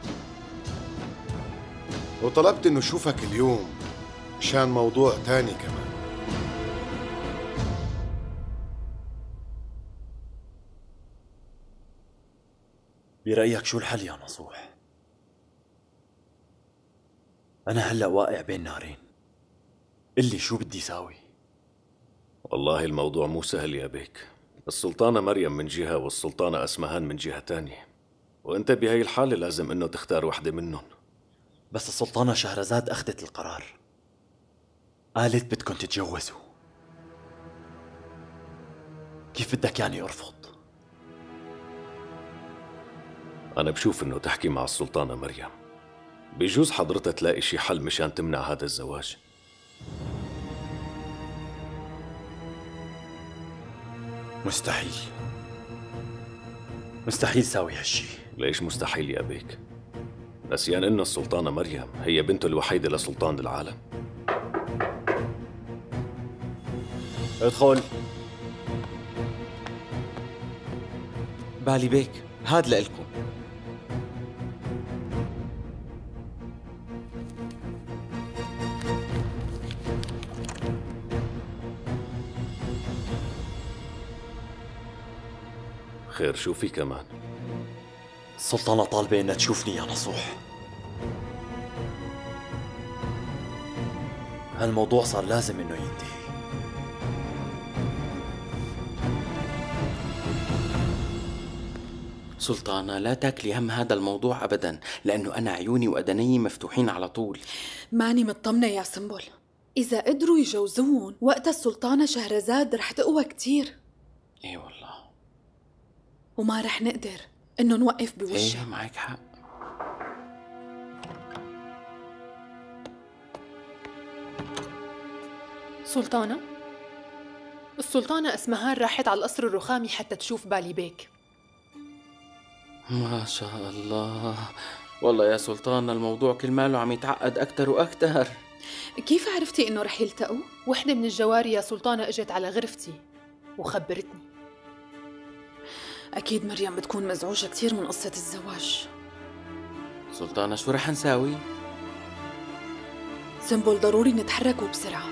[SPEAKER 2] وطلبت إنه شوفك اليوم مشان موضوع تاني كمان.
[SPEAKER 7] برأيك شو الحل يا نصوح؟ أنا هلأ واقع بين نارين، قلي شو بدي ساوي؟
[SPEAKER 1] والله الموضوع مو سهل يا بيك. السلطانة مريم من جهة والسلطانة أسمهان من جهة تانية، وانت بهاي الحالة لازم انه تختار وحدة منهم.
[SPEAKER 7] بس السلطانة شهرزاد أخذت القرار، قالت بدكم تتجوزوا. كيف بدك يعني أرفض؟
[SPEAKER 1] أنا بشوف انه تحكي مع السلطانة مريم، بيجوز حضرتها تلاقي شي حل مشان تمنع هذا الزواج.
[SPEAKER 7] مستحيل، مستحيل ساوي هالشي.
[SPEAKER 1] ليش مستحيل يا بيك؟ نسيان إن السلطانة مريم هي بنته الوحيدة لسلطان العالم؟
[SPEAKER 7] ادخل.
[SPEAKER 14] بالي بيك، هاد لإلكم.
[SPEAKER 1] خير، شو في كمان؟
[SPEAKER 7] السلطانة طالبة إنها تشوفني يا نصوح. هالموضوع صار لازم إنه ينتهي.
[SPEAKER 14] سلطانة لا تاكلي هم هذا الموضوع أبدا، لأنه أنا عيوني وأدني مفتوحين على طول.
[SPEAKER 8] ماني مطمنة يا سنبل، إذا قدروا يجوزون وقتها السلطانة شهرزاد رح تقوى كتير.
[SPEAKER 14] إيه والله،
[SPEAKER 8] وما رح نقدر إنه نوقف بوجهها.
[SPEAKER 14] إيه معك حق.
[SPEAKER 3] سلطانة، السلطانة أسمهان راحت على القصر الرخامي حتى تشوف بالي بيك.
[SPEAKER 14] ما شاء الله، والله يا سلطانة الموضوع كل ماله عم يتعقد أكتر وأكتر.
[SPEAKER 8] كيف عرفتي إنه رح يلتقوا؟
[SPEAKER 3] وحدة من الجواري يا سلطانة إجت على غرفتي وخبرتني.
[SPEAKER 8] أكيد مريم بتكون مزعوجة كتير من قصة الزواج.
[SPEAKER 14] سلطانة شو رح نساوي؟
[SPEAKER 8] سنبل ضروري نتحرك وبسرعة.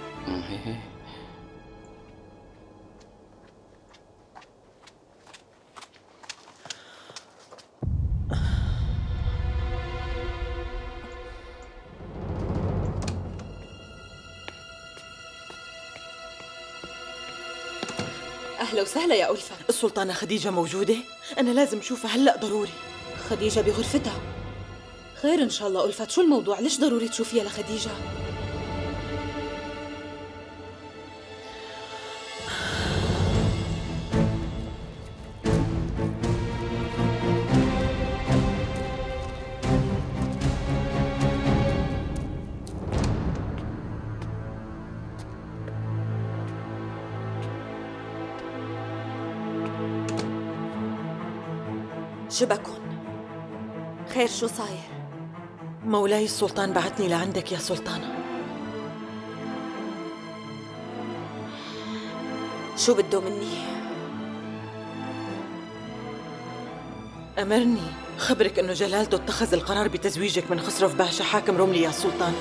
[SPEAKER 8] أهلا وسهلا يا ألفة.
[SPEAKER 22] السلطانة خديجة موجودة؟ أنا لازم أشوفها هلأ ضروري.
[SPEAKER 21] خديجة بغرفتها. خير إن شاء الله ألفة، شو الموضوع؟ ليش ضروري تشوفيها لخديجة؟
[SPEAKER 22] شبكن خير، شو صاير؟ مولاي السلطان بعتني لعندك يا سلطانة. شو بده مني؟ أمرني خبرك إنه جلالته اتخذ القرار بتزويجك من خسرف باشا حاكم رملي يا سلطان.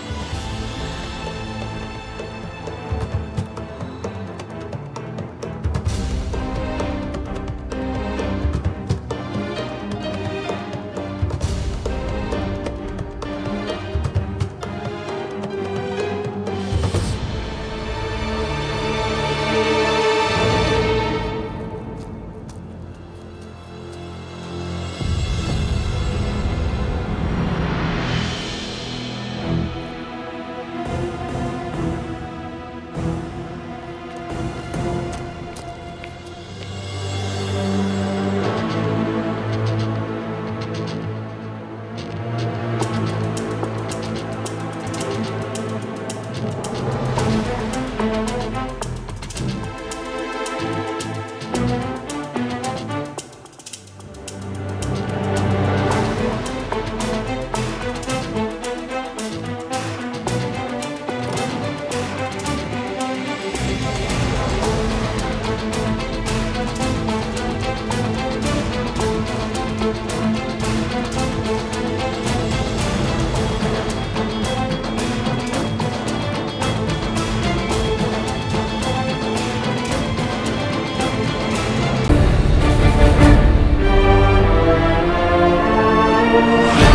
[SPEAKER 12] لا